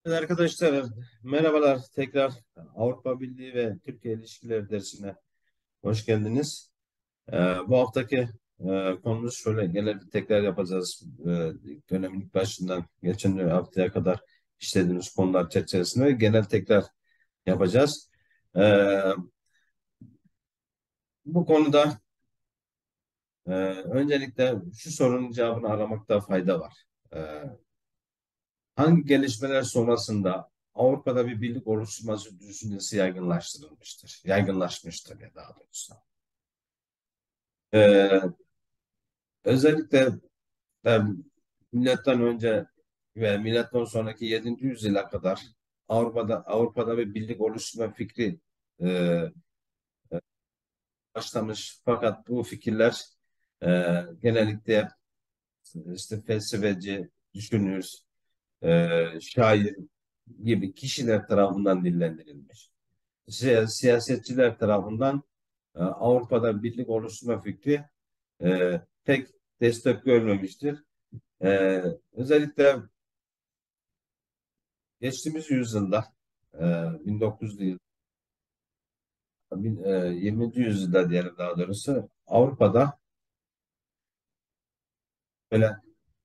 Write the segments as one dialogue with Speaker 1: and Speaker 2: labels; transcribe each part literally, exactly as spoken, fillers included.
Speaker 1: Evet arkadaşlar, merhabalar. Tekrar Avrupa Birliği ve Türkiye ilişkileri dersine hoş geldiniz. Ee, bu haftaki e, konumuz şöyle, genel bir tekrar yapacağız. Ee, dönemin ilk başından geçen haftaya kadar işlediğimiz konular çerçevesinde genel tekrar yapacağız. Ee, bu konuda e, öncelikle şu sorunun cevabını aramakta fayda var. Ee, hangi gelişmeler sonrasında Avrupa'da bir birlik oluşturması düşüncesi yaygınlaştırılmıştır? Yaygınlaşmıştır ya daha doğrusu. Ee, özellikle e, milattan önce ve milattan sonraki yedinci yüzyıla kadar Avrupa'da Avrupa'da bir birlik oluşturma fikri e, başlamış. Fakat bu fikirler e, genellikle işte felsefeci, düşünür, e, şair gibi kişiler tarafından dillendirilmiş. Si- siyasetçiler tarafından e, Avrupa'da birlik oluşturma fikri e, pek destek görmemiştir. E, özellikle geçtiğimiz yüzyılda e, bin dokuz yüzlü yıl, bin- e, yirminci yüzyılda diyelim daha doğrusu Avrupa'da böyle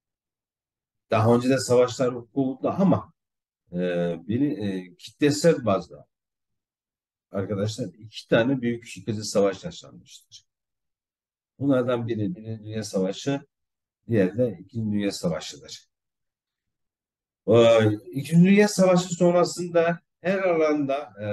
Speaker 1: daha önce de savaşlar oldu ama e, biri, e, kitlesel bazda arkadaşlar iki tane büyük ikili savaş yaşanmıştır. Bunlardan biri Birinci Dünya Savaşı, diğeri de İkinci Dünya Savaşı'dır. Ee, İkinci Dünya Savaşı sonrasında her alanda e,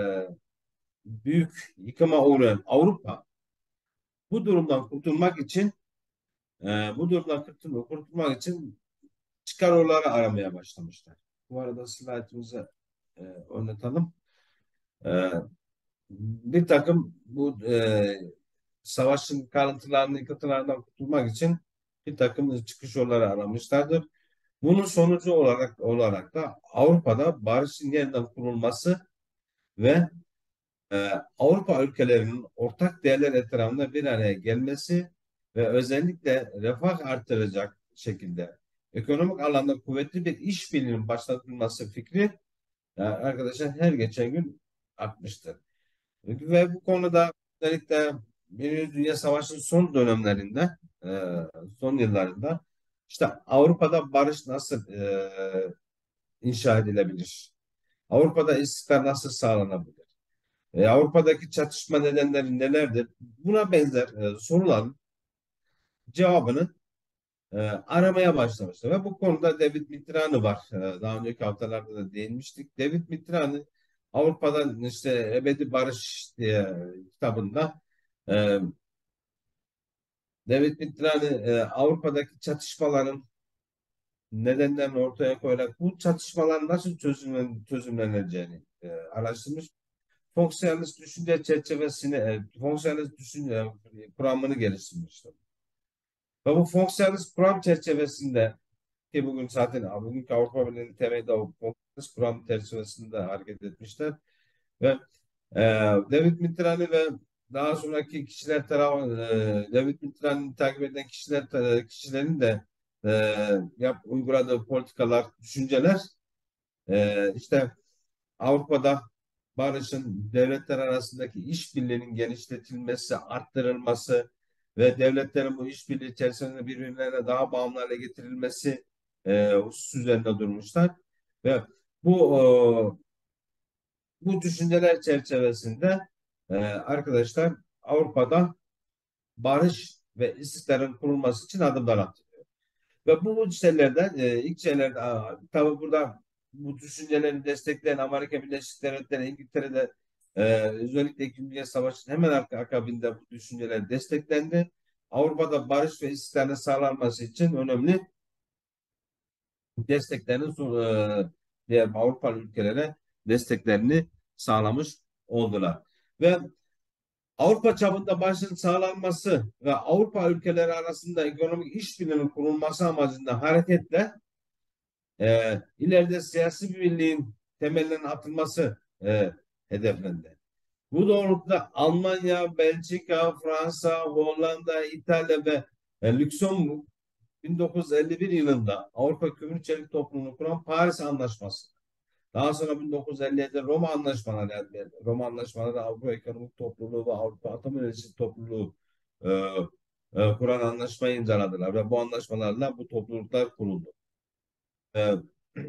Speaker 1: büyük yıkıma uğrayan Avrupa bu durumdan kurtulmak için e, bu durumdan kurtul- kurtulmak için çıkar yolları aramaya başlamışlar. Bu arada slaytımızı e, oynatalım. E, bir takım bu e, savaşın kalıntılarını, yıkıntılarından kurtulmak için bir takım çıkış yolları aramışlardır. Bunun sonucu olarak olarak da Avrupa'da barışın yeniden kurulması ve e, Avrupa ülkelerinin ortak değerler etrafında bir araya gelmesi ve özellikle refah artıracak şekilde ekonomik alanda kuvvetli bir işbirliğinin başlatılması fikri e, arkadaşlar her geçen gün artmıştır. Ve bu konuda özellikle Birinci Dünya Savaşı'nın son dönemlerinde, e, son yıllarında işte Avrupa'da barış nasıl e, inşa edilebilir? Avrupa'da istikrar nasıl sağlanabilir? E, Avrupa'daki çatışma nedenleri nelerdir? Buna benzer e, soruların cevabını e, aramaya başlamışlar. Ve bu konuda David Mitrani var. E, daha önceki haftalarda da değinmiştik. David Mitrani Avrupa'dan işte Ebedi Barış diye kitabında e, David Mitrani e, Avrupa'daki çatışmaların nedenlerini ortaya koyarak bu çatışmaların nasıl çözümlen, çözümleneceğini e, araştırmış. Fonksiyonist düşünce çerçevesini, e, fonksiyonist düşünce kuramını geliştirmiştir. Ve bu fonksiyonist kuram çerçevesinde ki bugün zaten bugünkü Avrupa Birliği'nin temeli o fonksiyonist kuram çerçevesinde hareket etmişler. Ve e, David Mitrani ve daha sonraki kişiler tarafı e, David Mitrani'yi takip eden kişiler e, kişilerin de e, yap, uyguladığı politikalar, düşünceler e, işte Avrupa'da barışın devletler arasındaki işbirliğinin genişletilmesi, arttırılması ve devletlerin bu işbirliği içerisinde birbirlerine daha bağımlı hale getirilmesi e, husus üzerinde durmuşlar. Ve bu e, bu düşünceler çerçevesinde e, arkadaşlar Avrupa'da barış ve istikrarın kurulması için adımlar attı. Ve bu şeylerden e, ilk şeylerden tabi burada bu düşünceleri destekleyen Amerika Birleşik Devletleri, İngiltere'de e, özellikle İkinci Dünya Savaşı'nın hemen arka, akabinde bu düşünceler desteklendi. Avrupa'da barış ve istikrarın sağlanması için önemli desteklerini sun- e, diğer Avrupa ülkelere desteklerini sağlamış oldular. Ve Avrupa çapında barışın sağlanması ve Avrupa ülkeleri arasında ekonomik işbirliğinin kurulması amacında hareketle e, ileride siyasi bir birliğin temellerinin atılması e, hedeflendi. Bu doğrultuda Almanya, Belçika, Fransa, Hollanda, İtalya ve e, Lüksemburg bin dokuz yüz elli bir yılında Avrupa Kömür Çelik Topluluğunu kuran Paris Anlaşması Daha sonra bin dokuz yüz elli yedide Roma Anlaşmaları geldi. Roma Anlaşmaları Avrupa Ekonomik Topluluğu ve Avrupa Atom Enerjisi Topluluğu e, e, kuran anlaşmayı imzaladılar ve bu anlaşmalarla bu topluluklar kuruldu. E,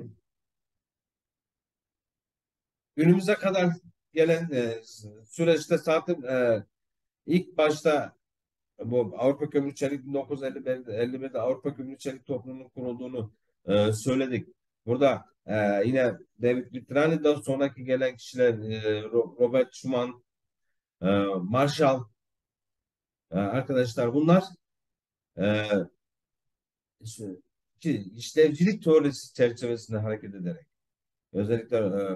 Speaker 1: Günümüze kadar gelen e, süreçte zaten e, ilk başta bu Avrupa Kömür Çelik bin dokuz yüz elli birde Avrupa Kömür Çelik Topluluğu'nun kurulduğunu e, söyledik. Burada e, yine David Vitrani'den sonraki gelen kişiler e, Robert Schuman, e, Marshall e, arkadaşlar bunlar e, şu- ki işlevcilik teorisi çerçevesinde hareket ederek özellikle e,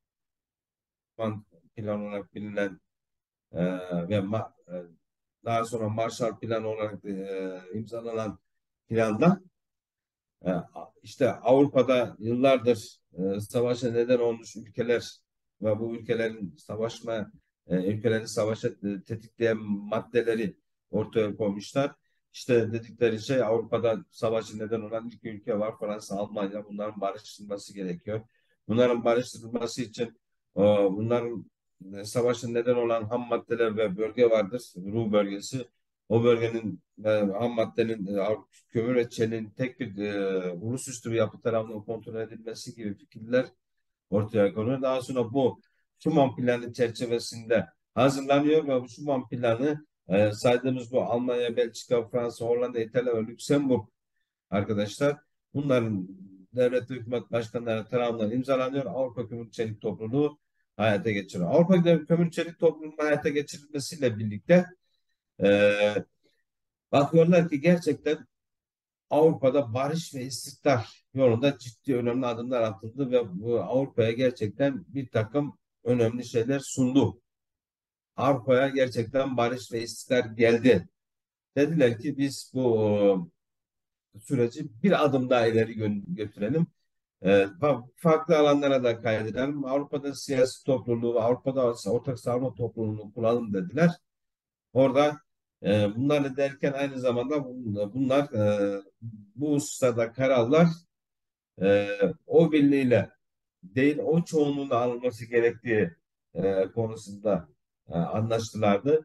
Speaker 1: Schuman plan olarak bilinen e, ve ma, e, daha sonra Marshall Plan olarak e, imzalanan planda e, işte Avrupa'da yıllardır e, savaşa neden olmuş ülkeler ve bu ülkelerin savaşma e, ülkelerin savaşa e, tetikleyen maddeleri ortaya koymuşlar. İşte dedikleri şey Avrupa'da savaşa neden olan ilk ülke var Fransa, Almanya. Bunların barıştırılması gerekiyor. Bunların barıştırılması için e, bunların e, savaşın neden olan ham maddeler ve bölge vardır. Ruhr bölgesi. O bölgenin e, ham maddenin e, kömür ve çelinin tek bir e, ulusüstü bir yapı tarafından kontrol edilmesi gibi fikirler ortaya konuyor. Daha sonra bu Schuman planı çerçevesinde hazırlanıyor ve bu Schuman planı e, saydığımız bu Almanya, Belçika, Fransa, Hollanda, İtalya ve Lüksemburg arkadaşlar bunların devlet ve hükümet başkanları tarafından imzalanıyor. Avrupa Kömür Çelik Topluluğu hayata geçiriyor. Avrupa Kömür Çelik Topluluğu'nun hayata geçirilmesiyle birlikte e, bakıyorlar ki gerçekten Avrupa'da barış ve istikrar yolunda ciddi önemli adımlar atıldı ve bu Avrupa'ya gerçekten bir takım önemli şeyler sundu. Avrupa'ya gerçekten barış ve istikrar geldi. Dediler ki biz bu e, süreci bir adım daha ileri gö- götürelim. E, farklı alanlara da kaydedelim. Avrupa'da siyasi topluluğu, Avrupa'da ortak savunma topluluğunu kuralım dediler. Orada e, bunları derken aynı zamanda bunlar e, bu hususlarda kararlar e, o birliğiyle değil o çoğunluğun alınması gerektiği e, konusunda e, anlaştılardı.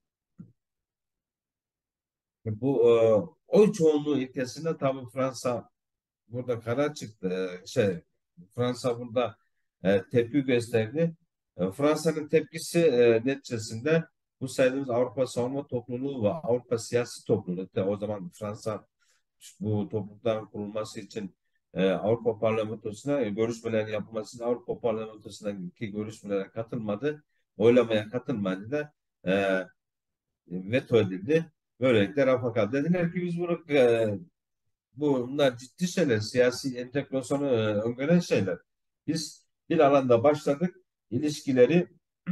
Speaker 1: Bu e, oy çoğunluğu ilkesinde tabii Fransa burada karar çıktı. E, Şey Fransa burada e, tepki gösterdi. E, Fransa'nın tepkisi e, neticesinde bu saydığımız Avrupa Savunma Topluluğu ve Avrupa Siyasi Topluluğu o zaman Fransa bu toplulukların kurulması için e, Avrupa Parlamentosu'na e, görüşmelerin yapılması için Avrupa Parlamentosu'ndaki görüşmelere katılmadı. Oylamaya katılmadı da e, veto edildi. Böylelikle rafa kaldı. Dediler ki biz bunu e, bunlar ciddi şeyler, siyasi entegrasyonu e, öngören şeyler. Biz bir alanda başladık, ilişkileri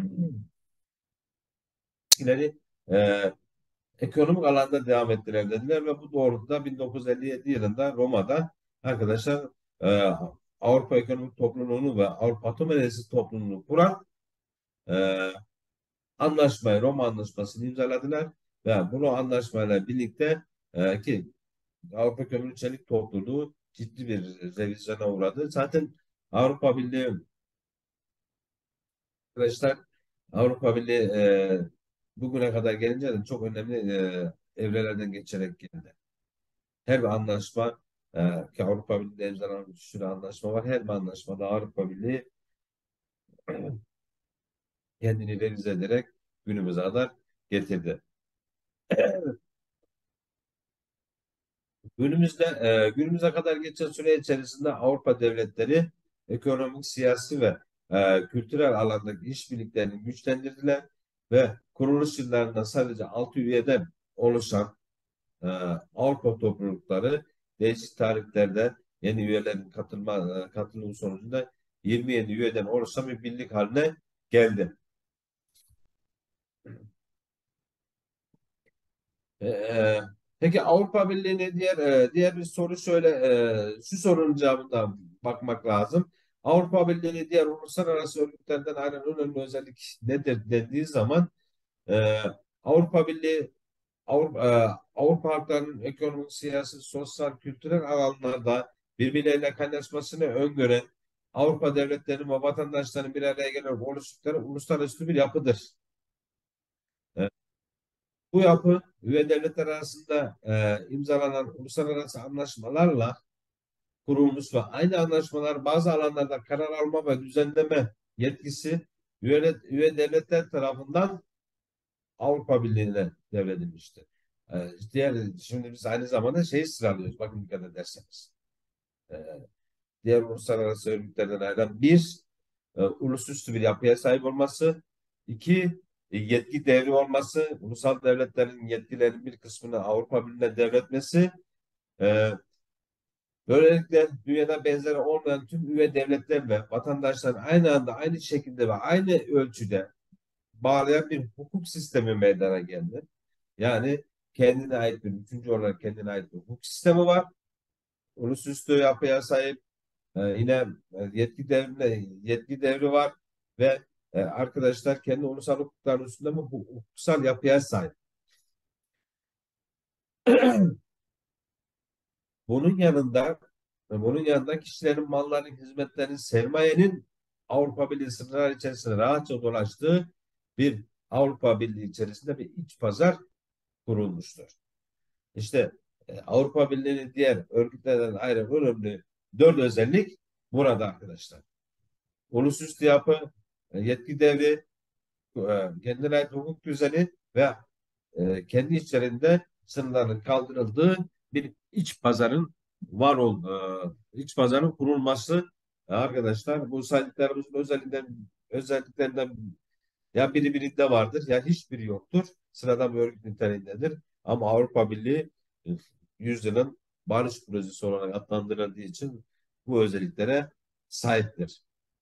Speaker 1: ilişkileri e, ekonomik alanda devam ettiler dediler ve bu doğrultuda bin dokuz yüz elli yedi yılında Roma'da arkadaşlar e, Avrupa Ekonomik Topluluğunu ve Avrupa Atom Enerjisi Topluluğunu kuran e, anlaşmayı, Roma Anlaşması'nı imzaladılar ve bu anlaşmayla birlikte e, ki Avrupa Kömür Çelik Topluluğu ciddi bir revizyona uğradı. Zaten Avrupa Birliği arkadaşlar Avrupa Birliği e, bugüne kadar gelince de çok önemli e, evrelerden geçerek geldi. Her bir anlaşma e, ki Avrupa Birliği'de imzalanan bir sürü anlaşma var. Her bir anlaşmada Avrupa Birliği kendini revize ederek günümüze kadar getirdi. Günümüzde e, günümüze kadar geçen süre içerisinde Avrupa devletleri ekonomik, siyasi ve e, kültürel alandaki işbirliklerini güçlendirdiler ve kuruluş yıllarında sadece altı üyeden oluşan e, Avrupa toplulukları değişik tarihlerde yeni üyelerin katılma e, katılımı sonucunda yirmi yedi üyeden oluşan bir birlik haline geldi. E, e, peki Avrupa Birliği'ne diğer e, diğer bir soru şöyle e, şu sorunun cevabına bakmak lazım. Avrupa Birliği diğer uluslararası örgütlerden ayrılan önemli özellik nedir dediği zaman e, Avrupa Birliği Avrupa, e, Avrupa halklarının ekonomik, siyasi, sosyal, kültürel alanlarda birbirleriyle kaynaşmasını öngören Avrupa devletlerinin ve vatandaşlarının bir araya gelerek oluştukları uluslararası bir yapıdır. E, Bu yapı üye devletler arasında e, imzalanan uluslararası anlaşmalarla kurulmuş ve aynı anlaşmalar bazı alanlarda karar alma ve düzenleme yetkisi üye, üye devletler tarafından Avrupa Birliği'ne devredilmiştir. E, diğer, şimdi biz aynı zamanda şeyi sıralıyoruz. Bakın dikkat ederseniz. E, Diğer uluslararası örgütlerden ayrılan bir, e, ulusüstü bir yapıya sahip olması. İki, e, yetki devri olması. Ulusal devletlerin yetkilerinin bir kısmını Avrupa Birliği'ne devretmesi. E, Böylelikle dünyada benzeri olmayan tüm üye devletler ve vatandaşların aynı anda, aynı şekilde ve aynı ölçüde bağlayan bir hukuk sistemi meydana geldi. Yani kendine ait bir, üçüncü olarak kendine ait bir hukuk sistemi var. Ulusüstü yapıya sahip. Ee, yine e, yetki devri, yetki devri var ve e, arkadaşlar kendi ulusal hukukların üstünde mi bu hukuksal yapıya sahip. Bunun yanında bunun yanında kişilerin, malların, hizmetlerin, sermayenin Avrupa Birliği sınırları içerisinde rahatça dolaştığı bir Avrupa Birliği içerisinde bir iç pazar kurulmuştur. İşte e, Avrupa Birliği'nin diğer örgütlerden ayrı önemli dört özellik burada arkadaşlar. Ulusüstü yapı, e, yetki devri, e, kendine ait hukuk düzeni ve e, kendi içlerinde sınırların kaldırıldığı bir iç pazarın var olduğu, iç pazarın kurulması. E, arkadaşlar bu saydıklarımızın özelliklerinden, özelliklerinden ya biri birinde vardır ya hiçbiri yoktur. Sıradan bir örgüt niteliğindedir. Ama Avrupa Birliği e, yüzyılın barış projesi olarak adlandırıldığı için bu özelliklere sahiptir.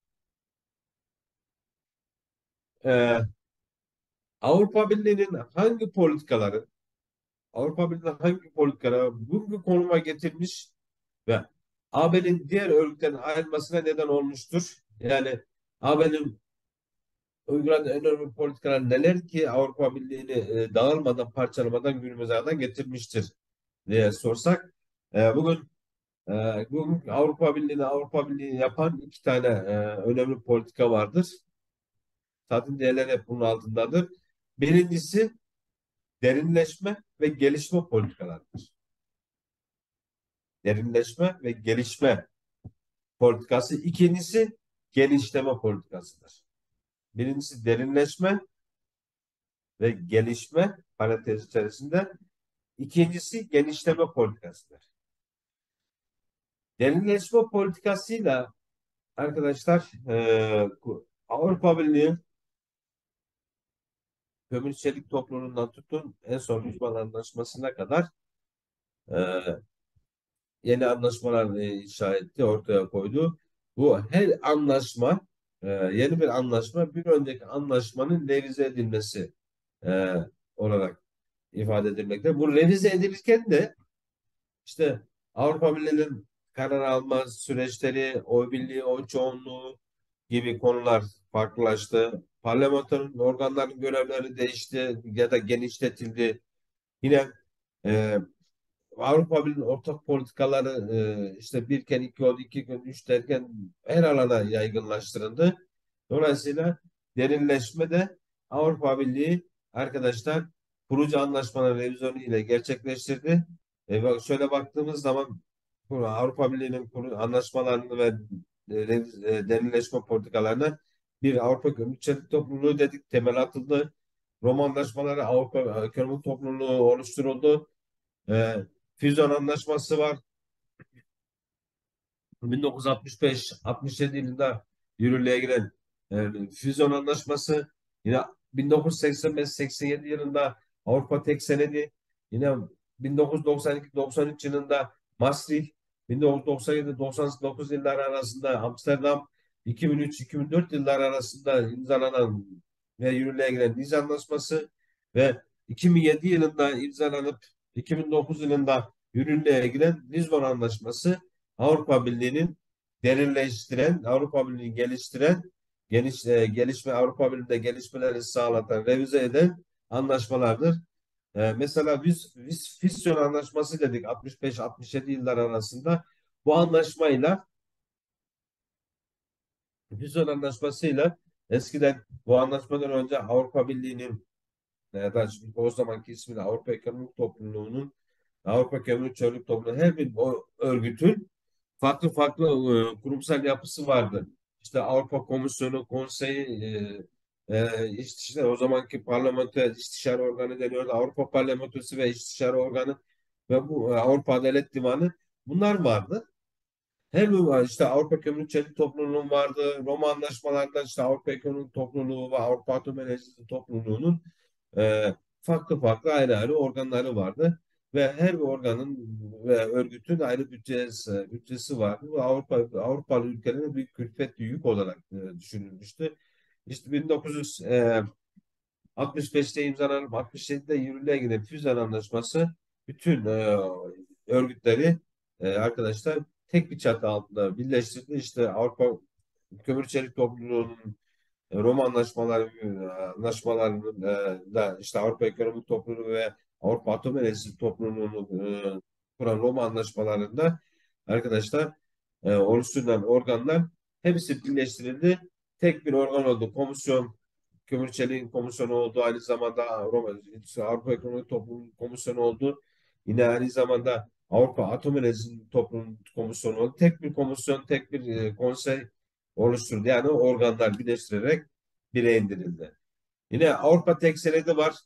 Speaker 1: Ee, Avrupa Birliği'nin hangi politikaları Avrupa Birliği hangi politikaları bugünkü konuma getirmiş ve A B'nin diğer örgütlerin ayrılmasına neden olmuştur? Yani A B'nin uyguladığı en önemli politikalar neler ki Avrupa Birliği'ni e, dağılmadan, parçalamadan günümüze kadar getirmiştir diye sorsak, e, bugün e, bugün Avrupa Birliği'ni Avrupa Birliği yapan iki tane e, önemli politika vardır. Zaten diğerleri hep bunun altındadır. Birincisi derinleşme ve gelişme politikalarıdır. Derinleşme ve gelişme politikası. İkincisi genişleme politikasıdır. Birincisi derinleşme ve gelişme parantez içerisinde. İkincisi genişleme politikasıdır. Derinleşme politikasıyla arkadaşlar e, Avrupa Birliği kömür çelik topluluğundan tutun en son Lisbon Anlaşması'na kadar e, yeni anlaşmalar e, inşa etti, ortaya koydu. Bu her anlaşma, e, yeni bir anlaşma bir önceki anlaşmanın revize edilmesi e, olarak ifade edilmekte. Bu revize edilirken de işte Avrupa Birliği'nin karar alma süreçleri, oy birliği, oy çoğunluğu gibi konular farklılaştı. Parlamentonun organların görevleri değişti ya da genişletildi. Yine e, Avrupa Birliği'nin ortak politikaları e, işte birken iki oldu, iki gün üç derken her alana yaygınlaştırıldı. Dolayısıyla derinleşme de Avrupa Birliği arkadaşlar kurucu anlaşmanın revizyonu ile gerçekleştirdi. E, bak, şöyle baktığımız zaman bu Avrupa Birliği'nin kuru- anlaşmalarını ve e, reviz- e, derinleşme politikalarına bir Avrupa Gümrük Çelik Topluluğu dedik, temel atıldı. Roma anlaşmaları Avrupa e, Kömür Topluluğu oluşturuldu. E, Füzyon Anlaşması var. bin dokuz yüz altmış beş altmış yedi yılında yürürlüğe giren e, Füzyon Anlaşması, yine bin dokuz yüz seksen beş seksen yedi yılında Avrupa Tek Senedi, yine bin dokuz yüz doksan iki doksan üç yılında Maastricht, bin dokuz yüz doksan yedi doksan dokuz yılları arasında Amsterdam, iki bin üç iki bin dört yılları arasında imzalanan ve yürürlüğe giren Nice Anlaşması ve iki bin yedi yılında imzalanıp iki bin dokuz yılında yürürlüğe giren Lizbon Anlaşması Avrupa Birliği'nin derinleştiren, Avrupa Birliği'ni geliştiren, geniş, e, gelişme Avrupa Birliği'nde gelişmeleri sağlatan, revize eden anlaşmalardır. E, mesela biz, biz Fisyon Anlaşması dedik altmış beş altmış yedi yıllar arasında. Bu anlaşmayla Füzyon Anlaşması'yla eskiden bu anlaşmadan önce Avrupa Birliği'nin ya da o zamanki ismiyle Avrupa Ekonomik Topluluğu'nun Avrupa Kömürlü Çölük Topluluğu her bir o örgütün farklı farklı e, kurumsal yapısı vardı. İşte Avrupa Komisyonu, Konseyi, e, e, işte o zamanki parlamento istişare organı deniyordu. Avrupa Parlamentosu ve istişare organı ve bu e, Avrupa Adalet Divanı bunlar vardı. Her bir işte Avrupa Kömürlü Çelik Topluluğu'nun vardı. Roma anlaşmalarında işte Avrupa Ekonomik Topluluğu ve Avrupa Atom Enerjisi Topluluğu'nun e, farklı farklı ayrı ayrı organları vardı. Ve her bir organın ve örgütün ayrı bütçesi, bütçesi vardı. Bu Avrupa Avrupalı ülkelere büyük külfet yük olarak e, düşünülmüştü. İşte bin dokuz yüz altmış beşte imzalanıp altmış yedide yürürlüğe giren Füzen Anlaşması bütün e, örgütleri e, arkadaşlar tek bir çatı altında birleştirdi. İşte Avrupa Kömür Çelik Topluluğu'nun e, Roma anlaşmaları e, anlaşmalarının e, da işte Avrupa Ekonomik Topluluğu ve Avrupa Atom Enerjisi Topluluğu'nun e, kuran Roma anlaşmalarında arkadaşlar e, oluşturulan organlar hepsi birleştirildi. Tek bir organ oldu. Komisyon, Kömür Çelik'in komisyonu oldu. Aynı zamanda Roma, Avrupa Ekonomik Topluluğu komisyonu oldu. Yine aynı zamanda Avrupa Atom Enerjisi Topluluğu komisyonu oldu. Tek bir komisyon, tek bir e, konsey oluşturdu. Yani organlar birleştirerek bire indirildi. Yine Avrupa Tek Senedi var.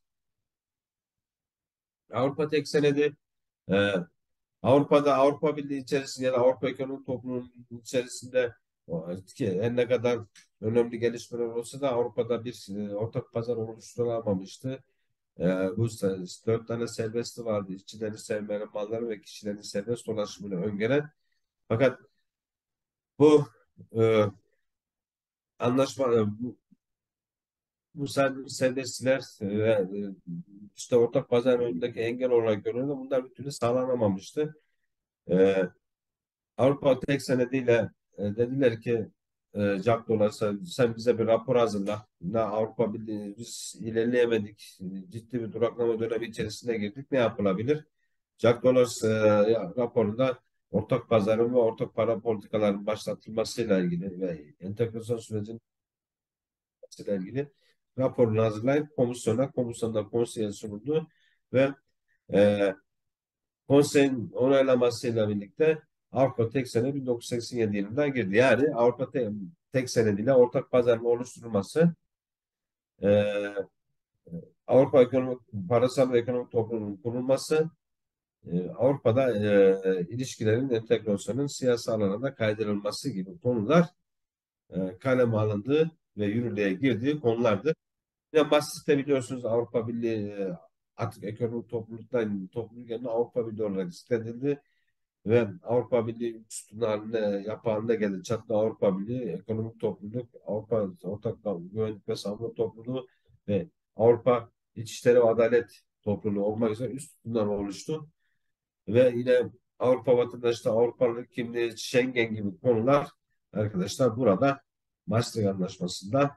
Speaker 1: Avrupa Tek Senedi e, Avrupa'da Avrupa Birliği içerisinde ya da Avrupa Ekonomik Topluluğu'nun içerisinde o, ki her ne kadar önemli gelişmeler olsa da Avrupa'da bir e, ortak pazar oluşturulamamıştı. E, bu se- dört tane serbestli vardı. İşçilerin, sermaye malları ve kişilerin serbest dolaşımını öngören. Fakat bu e, anlaşma e, bu, bu ser- serbestler e, e, işte ortak pazar önündeki engel olarak görülüyor. Bunlar bir türlü sağlanamamıştı. E, Avrupa Tek Senedi'yle e, dediler ki e, Jack Dolar sen, sen bize bir rapor hazırla. Ne Avrupa Birliği biz ilerleyemedik. Ciddi bir duraklama dönemi içerisine girdik. Ne yapılabilir? Jack Dolar e, ya, raporunda ortak pazarın ve ortak para politikalarının başlatılmasıyla ilgili ve entegrasyon sürecinin ile ilgili raporunu hazırlayıp komisyona, komisyonda konseye sunuldu ve e, konseyin onaylamasıyla birlikte Avrupa Tek Sene bin dokuz yüz seksen yedi yılında girdi. Yani Avrupa Tek, tek Senedi ortak pazarın oluşturulması e, Avrupa Ekonomik, Parasal ve Ekonomik Topluluğu'nun kurulması e, Avrupa'da e, ilişkilerin entegrasyonun siyasi alana kaydırılması gibi konular e, kaleme alındı ve yürürlüğe girdiği konulardı. Yine Maastricht'te biliyorsunuz Avrupa Birliği e, artık ekonomik topluluktan topluluk yerine Avrupa Birliği olarak zikredildi ve Avrupa Birliği üstün haline yapı haline geldi. Çatlı Avrupa Birliği ekonomik topluluk, Avrupa Ortak Güvenlik ve Savunma Topluluğu ve Avrupa İçişleri ve Adalet Topluluğu olmak üzere üst sütunlar oluştu. Ve yine Avrupa vatandaşlığı, Avrupalılık kimliği, Schengen gibi konular arkadaşlar burada Maastricht Anlaşması'nda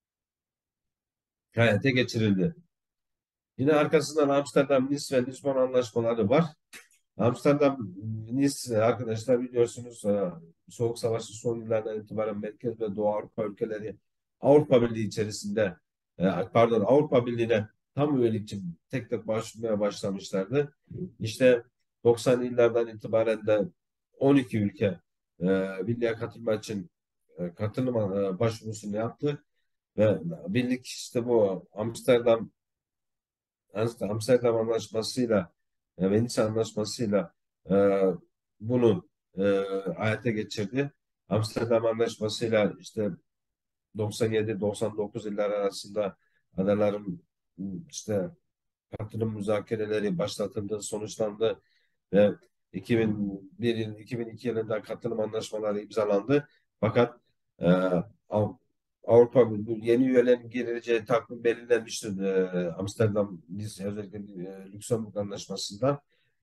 Speaker 1: hayata geçirildi. Yine arkasından Amsterdam, Nice ve Lisbon anlaşmaları var. Amsterdam, Nice arkadaşlar biliyorsunuz e, Soğuk Savaş'ın son yıllardan itibaren Merkez ve Doğu Avrupa ülkeleri Avrupa Birliği içerisinde e, pardon Avrupa Birliği'ne tam üyelik için tek tek başvurmaya başlamışlardı. İşte doksanlı yıllardan itibaren de on iki ülke e, birliğe katılmak için e, katılım e, başvurusunu yaptı ve birlik işte bu Amsterdam Amsterdam Anlaşması'yla e, Venice Anlaşması'yla e, bunu e, hayata geçirdi. Amsterdam Anlaşması'yla işte doksan yedi doksan dokuz yıllar arasında adaların işte katılım müzakereleri başlatıldı, sonuçlandı ve iki bin bir yıl, iki bin iki yılında katılım anlaşmaları imzalandı. Fakat e, Av- Avrupa yeni üyelerin gireceği takvim belirlenmişti e, Amsterdam özellikle e, Lüksemburg Anlaşması'nda.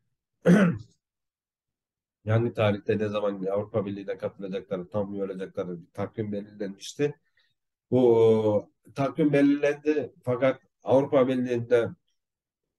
Speaker 1: Hangi tarihte ne zaman Avrupa Birliği'ne katılacakları, tam üye olacakları bir takvim belirlenmişti. Bu e, takvim belirlendi fakat Avrupa Birliği'nde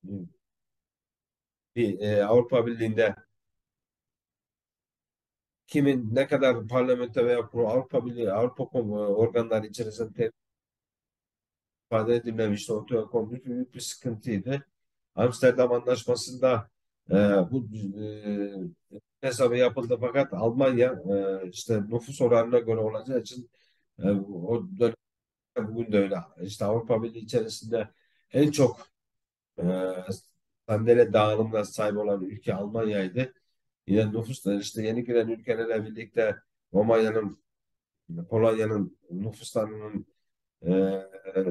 Speaker 1: bir e, Avrupa Birliği'nde kimin ne kadar parlamento veya pro Avrupa Birliği, Avrupa Kom- organları içerisinde ifade edilmemişti. Ortaya konmuş büyük bir sıkıntıydı. Amsterdam Anlaşması'nda e, bu e, hesabı yapıldı fakat Almanya e, işte nüfus oranına göre olacağı için e, o dönem bugün de öyle. İşte Avrupa Birliği içerisinde en çok e, sandalye dağılımına sahip olan ülke Almanya'ydı. Yine nüfusla işte yeni giren ülkelerle birlikte Romanya'nın, Polonya'nın nüfuslarının e,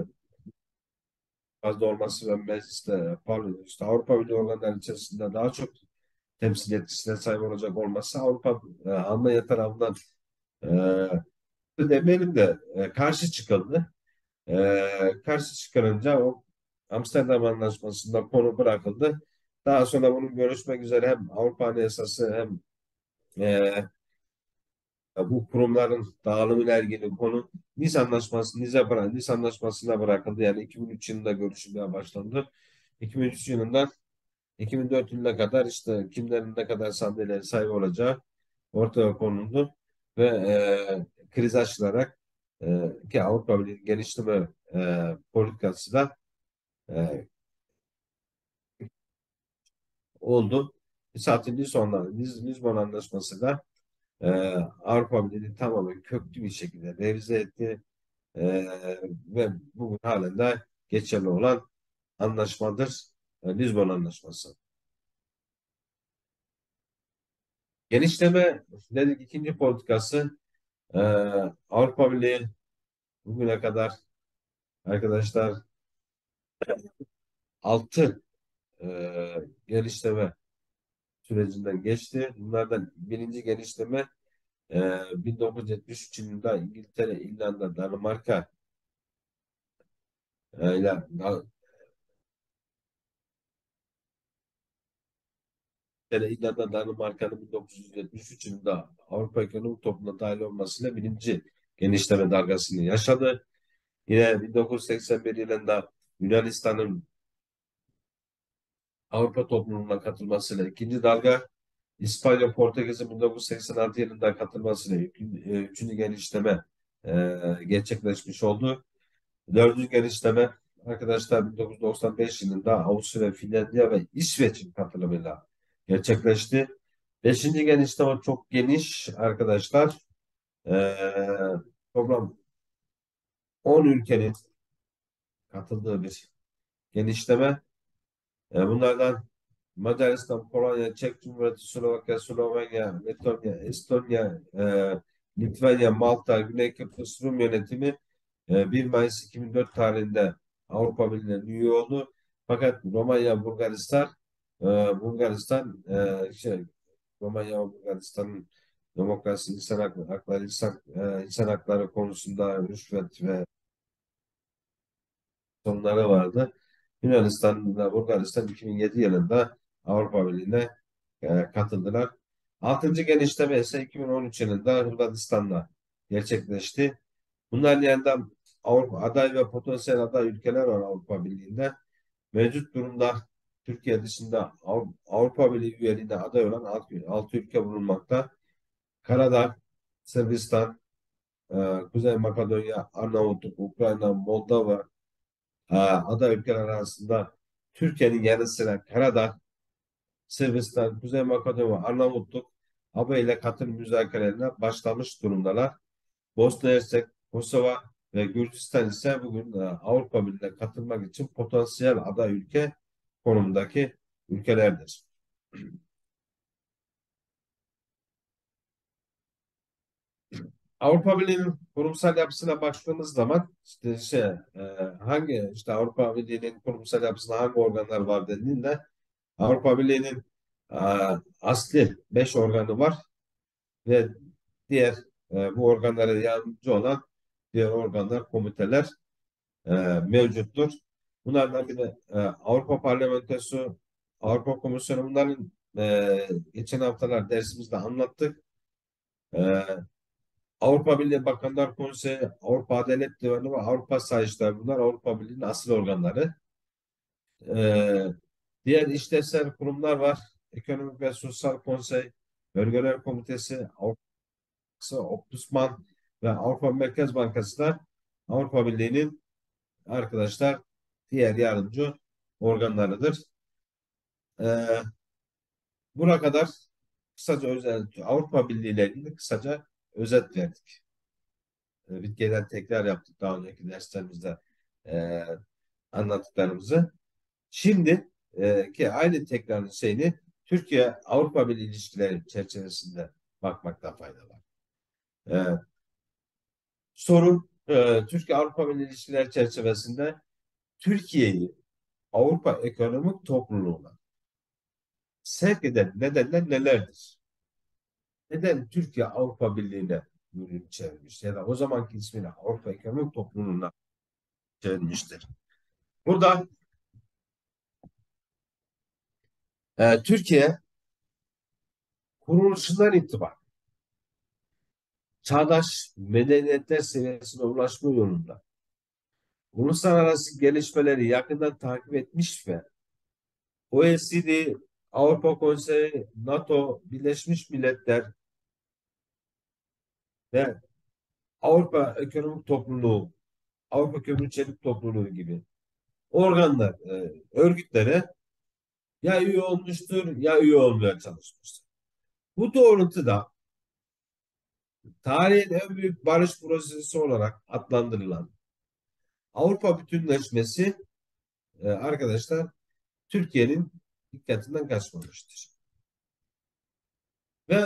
Speaker 1: fazla olması ve mecliste pardon, işte Avrupa Birliği organları içerisinde daha çok temsil yetkisine sahip olacak olması Avrupa e, Almanya tarafından e, demeyelim de e, karşı çıkıldı. E, karşı çıkarınca o Amsterdam Anlaşması'nda konu bırakıldı. Daha sonra bunun görüşmek üzere hem Avrupa Anayasası hem e, bu kurumların dağılımıyla ilgili konu Nice Anlaşması, Nice, bıra- Nice Anlaşması'na bırakıldı. Yani iki bin üç yılında görüşülmeye başlandı. iki bin üç yılından iki bin dört yılına kadar işte kimlerin ne kadar sandalyeye sahip olacağı ortaya konuldu ve e, kriz aşılarak e, ki Avrupa Birliği genişleme e, politikası da e, oldu. Zaten sonra Liz- Lizbon Anlaşması da e, Avrupa Birliği'ni tamamen köklü bir şekilde revize etti. E, ve bugün halen de geçerli olan anlaşmadır. E, Lizbon Anlaşması. Genişleme dedik ikinci politikası e, Avrupa Birliği bugüne kadar arkadaşlar altı e, genişleme sürecinden geçti. Bunlardan birinci genişleme e, bin dokuz yüz yetmiş üç yılında İngiltere, İrlanda, Danimarka e, ile İngiltere, İrlanda, Danimarka'nın bin dokuz yüz yetmiş üç yılında Avrupa Ekonomik Topluluğu'na dahil olmasıyla birinci genişleme dalgasını yaşadı. Yine bin dokuz yüz seksen bir yılında Yunanistan'ın Avrupa topluluğuna katılmasıyla ikinci dalga, İspanya, Portekiz'in bin dokuz yüz seksen altı yılında katılmasıyla ük- e, üçüncü genişleme e, gerçekleşmiş oldu. Dördüncü genişleme arkadaşlar bin dokuz yüz doksan beş yılında Avusturya, Finlandiya ve İsveç'in katılımıyla gerçekleşti. Beşinci genişleme çok geniş arkadaşlar. E, toplam on ülkenin katıldığı bir genişleme. E, bunlardan Macaristan, Polonya, Çek Cumhuriyeti, Slovakya, Slovenya, Letonya, Estonya, e, Litvanya, Malta, Güney Kıbrıs Rum yönetimi e, bir Mayıs iki bin dört tarihinde Avrupa Birliği'ne üye oldu. Fakat Romanya, Bulgaristan, e, Bulgaristan, e, şey, Romanya ve Bulgaristan'ın demokrasi, insan hakları, hakları, insan, e, insan hakları konusunda rüşvet ve sorunları vardı. Yunanistan ve Bulgaristan iki bin yedi yılında Avrupa Birliği'ne e, katıldılar. Altıncı genişleme ise iki bin on üç yılında Hırvatistan'la gerçekleşti. Bunların yanında Avrupa aday ve potansiyel aday ülkeler var Avrupa Birliği'nde. Mevcut durumda Türkiye dışında Av- Avrupa Birliği üyeliğine aday olan altı ülke bulunmakta. Karadağ, Sırbistan, e, Kuzey Makedonya, Arnavutluk, Ukrayna, Moldova, e, aday ülkeler arasında Türkiye'nin yanı sıra Karadağ, Sırbistan, Kuzey Makedonya, Arnavutluk A B ile katılım müzakerelerine başlamış durumdalar. Bosna Hersek, Kosova ve Gürcistan ise bugün e, Avrupa Birliği'ne katılmak için potansiyel aday ülke konumundaki ülkelerdir. Avrupa Birliği'nin kurumsal yapısına baktığımız zaman işte şey, e, hangi işte Avrupa Birliği'nin kurumsal yapısında hangi organlar var dediğinde Avrupa Birliği'nin e, asli beş organı var ve diğer e, bu organlara yardımcı olan diğer organlar, komiteler e, mevcuttur. Bunlardan biri e, Avrupa Parlamentosu, Avrupa Komisyonu bunların e, geçen haftalar dersimizde anlattık. E, Avrupa Birliği Bakanlar Konseyi, Avrupa Adalet Divanı ve Avrupa Sayıştay bunlar Avrupa Birliği'nin asıl organları. E, diğer işlevsel kurumlar var. Ekonomik ve Sosyal Konsey, Bölgeler Komitesi, Ombudsman ve Avrupa Merkez Bankası da Avrupa Birliği'nin arkadaşlar diğer yardımcı organlarıdır. Ee, Buna kadar kısaca özel Avrupa Birliği ile ilgili kısaca özet verdik. Ee, bir genel tekrar yaptık daha önceki derslerimizde e, anlattıklarımızı. Şimdi e, ki aynı tekrarın şeyini Türkiye Avrupa Birliği ilişkileri çerçevesinde bakmakta fayda var. E, Sorun e, Türkiye Avrupa Birliği ilişkileri çerçevesinde Türkiye'yi Avrupa Ekonomik Topluluğu'na sevk eden nedenler nelerdir? Neden Türkiye Avrupa Birliği'ne yönünü çevirmiş ya da o zamanki ismiyle Avrupa Ekonomik Topluluğu'na çevirmiştir? Burada e, Türkiye kuruluşundan itibaren çağdaş medeniyetler seviyesine ulaşma yolunda uluslararası gelişmeleri yakından takip etmiş ve O E C D, Avrupa Konseyi, NATO, Birleşmiş Milletler ve Avrupa Ekonomik Topluluğu, Avrupa Kömür Çelik Topluluğu gibi organlar, e, örgütlere ya üye olmuştur ya üye olmaya çalışmıştır. Bu doğrultuda tarihin en büyük barış projesi olarak adlandırılan Avrupa Bütünleşmesi e, arkadaşlar Türkiye'nin dikkatinden kaçmamıştır. Ve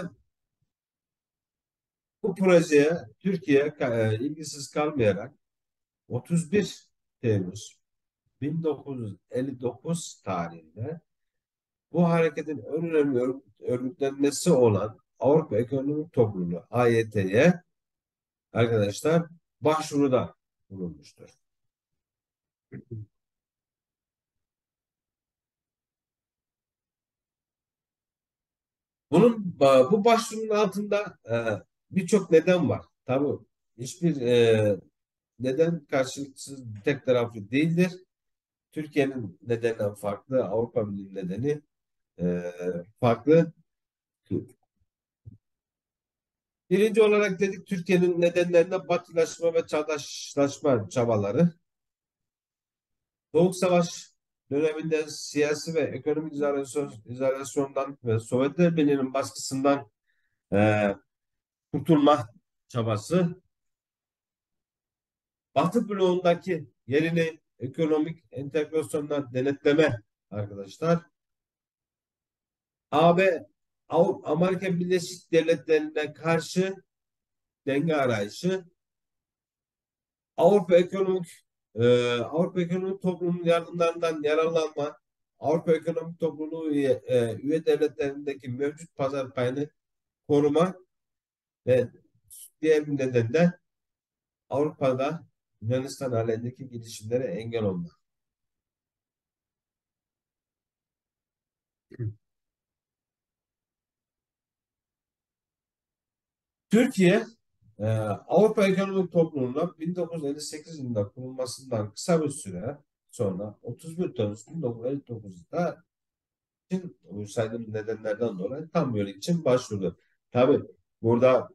Speaker 1: bu projeye Türkiye e, ilgisiz kalmayarak otuz bir Temmuz bin dokuz yüz elli dokuz tarihinde bu hareketin en önemli örgütlenmesi olan Avrupa Ekonomik Topluluğu A Y T'ye arkadaşlar başvuruda bulunmuştur. Bunun bu başvurunun altında e, birçok neden var. Tabii hiçbir e, neden karşılıksız tek taraflı değildir. Türkiye'nin nedeninden farklı, Avrupa Birliği nedeni e, farklı. Birinci olarak dedik Türkiye'nin nedenlerinden batılaşma ve çağdaşlaşma çabaları. Soğuk Savaş döneminde siyasi ve ekonomik izolasyon, izolasyondan ve Sovyetler Birliği'nin baskısından e, kurtulma çabası. Batı bloğundaki yerini ekonomik entegrasyondan denetleme arkadaşlar. A B Avrupa, Amerika Birleşik Devletleri'ne karşı denge arayışı, Avrupa Ekonomik e, Avrupa Ekonomik Topluluğu'nun yardımlarından yararlanma, Avrupa Ekonomik Topluluğu üye, e, üye devletlerindeki mevcut pazar payını koruma ve diğer bir neden de Avrupa'da Yunanistan halindeki girişimlere engel olma. Türkiye e, Avrupa Ekonomik Topluluğu'na bin dokuz yüz elli sekiz yılında kurulmasından kısa bir süre sonra otuz bir Temmuz bin dokuz yüz elli dokuzda için bu saydığım nedenlerden dolayı tam böyle için başvurdu. Tabii burada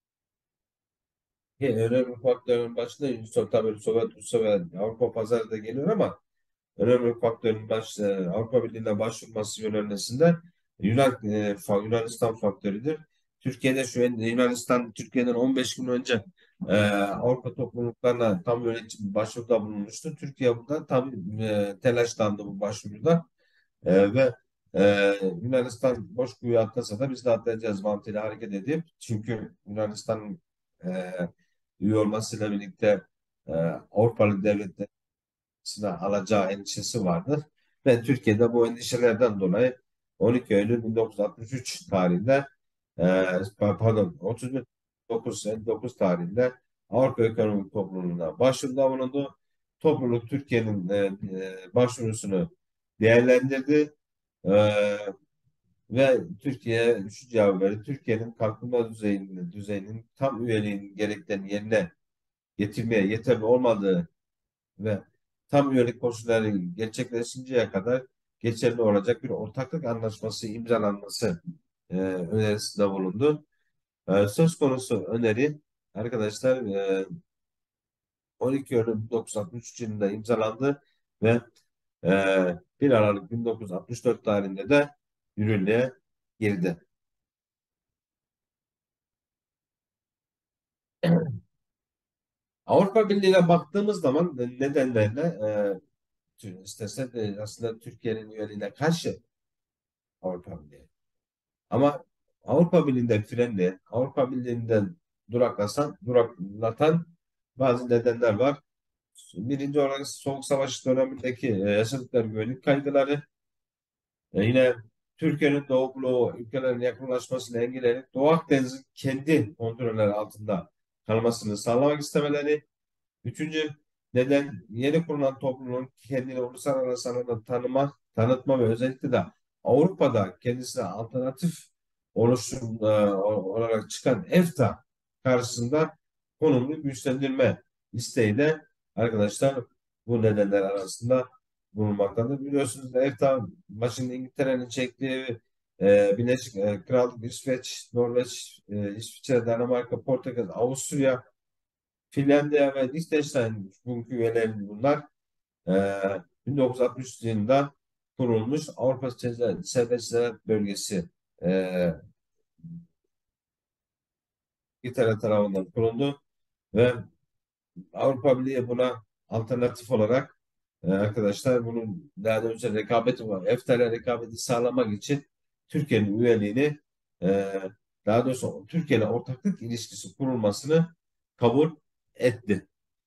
Speaker 1: en önemli faktörün başında Yunusov tabii Sovyet, Rusya ve Avrupa pazarı da geliyor ama önemli faktörün baş, e, Avrupa Birliği'ne başvurması yönelmesinde Yunan, e, fa- Yunanistan faktörüdür. Türkiye'de şu an Yunanistan Türkiye'den on beş gün önce e, Avrupa topluluklarına tam yönetim başvuruda bulunmuştu. Türkiye burada tam e, telaşlandı bu başvuruda. E, ve e, Yunanistan boş kuyu atlasa da biz de atlayacağız mantığıyla hareket edip çünkü Yunanistan e, üye olmasıyla birlikte e, Avrupalı devletlerin alacağı endişesi vardı. Ve Türkiye'de bu endişelerden dolayı on iki Eylül bin dokuz yüz altmış üç tarihinde e, pardon otuz bir dokuz yüz elli dokuz tarihinde Avrupa Ekonomik Topluluğu'na başvuruda bulundu. Topluluk Türkiye'nin e, e, başvurusunu değerlendirdi. Ee, ve Türkiye şu cevabı verdi. Türkiye'nin kalkınma düzeyinin, düzeyinin tam üyeliğin gereklerini yerine getirmeye yeterli olmadığı ve tam üyelik koşulları gerçekleşinceye kadar geçerli olacak bir ortaklık anlaşması imzalanması e, önerisinde bulundu. E, söz konusu öneri arkadaşlar e, on iki Eylül bin dokuz yüz altmış üç yılında imzalandı ve e, bir Aralık bin dokuz yüz altmış dört tarihinde de yürürlüğe girdi. Avrupa Birliği'ne baktığımız zaman nedenlerle e, istese de aslında Türkiye'nin üyeliğine karşı Avrupa Birliği. Ama Avrupa Birliği'nden frenli, Avrupa Birliği'nden duraklasan, duraklatan bazı nedenler var. Birinci olarak Soğuk Savaş dönemindeki e, yaşadıkları güvenlik kaygıları, e, yine Türkiye'nin Doğu bloğu ülkelerin yakınlaşmasını engelleyerek Doğu Akdeniz'in kendi kontrolleri altında kalmasını sağlamak istemeleri. Üçüncü neden yeni kurulan toplumun kendini uluslararası alanda tanıma, tanıtma ve özellikle de Avrupa'da kendisine alternatif oluşum e, olarak çıkan EFTA karşısında konumunu güçlendirme isteği de arkadaşlar bu nedenler arasında bulunmaktadır. Biliyorsunuz EFTA başında İngiltere'nin çektiği e, Birleşik e, Krallık, İsveç, Norveç, e, İsviçre, Danimarka, Portekiz, Avusturya, Finlandiya ve Liechtenstein bugünkü üyeleri bunlar. Ee, bin dokuz yüz altmış yılında kurulmuş Avrupa Serbest Ticaret Bölgesi e, İtalya tarafından kuruldu ve Avrupa Birliği buna alternatif olarak e, arkadaşlar bunun daha önce rekabeti var. EFTA ile rekabeti sağlamak için Türkiye'nin üyeliğini e, daha doğrusu Türkiye ile ortaklık ilişkisi kurulmasını kabul etti.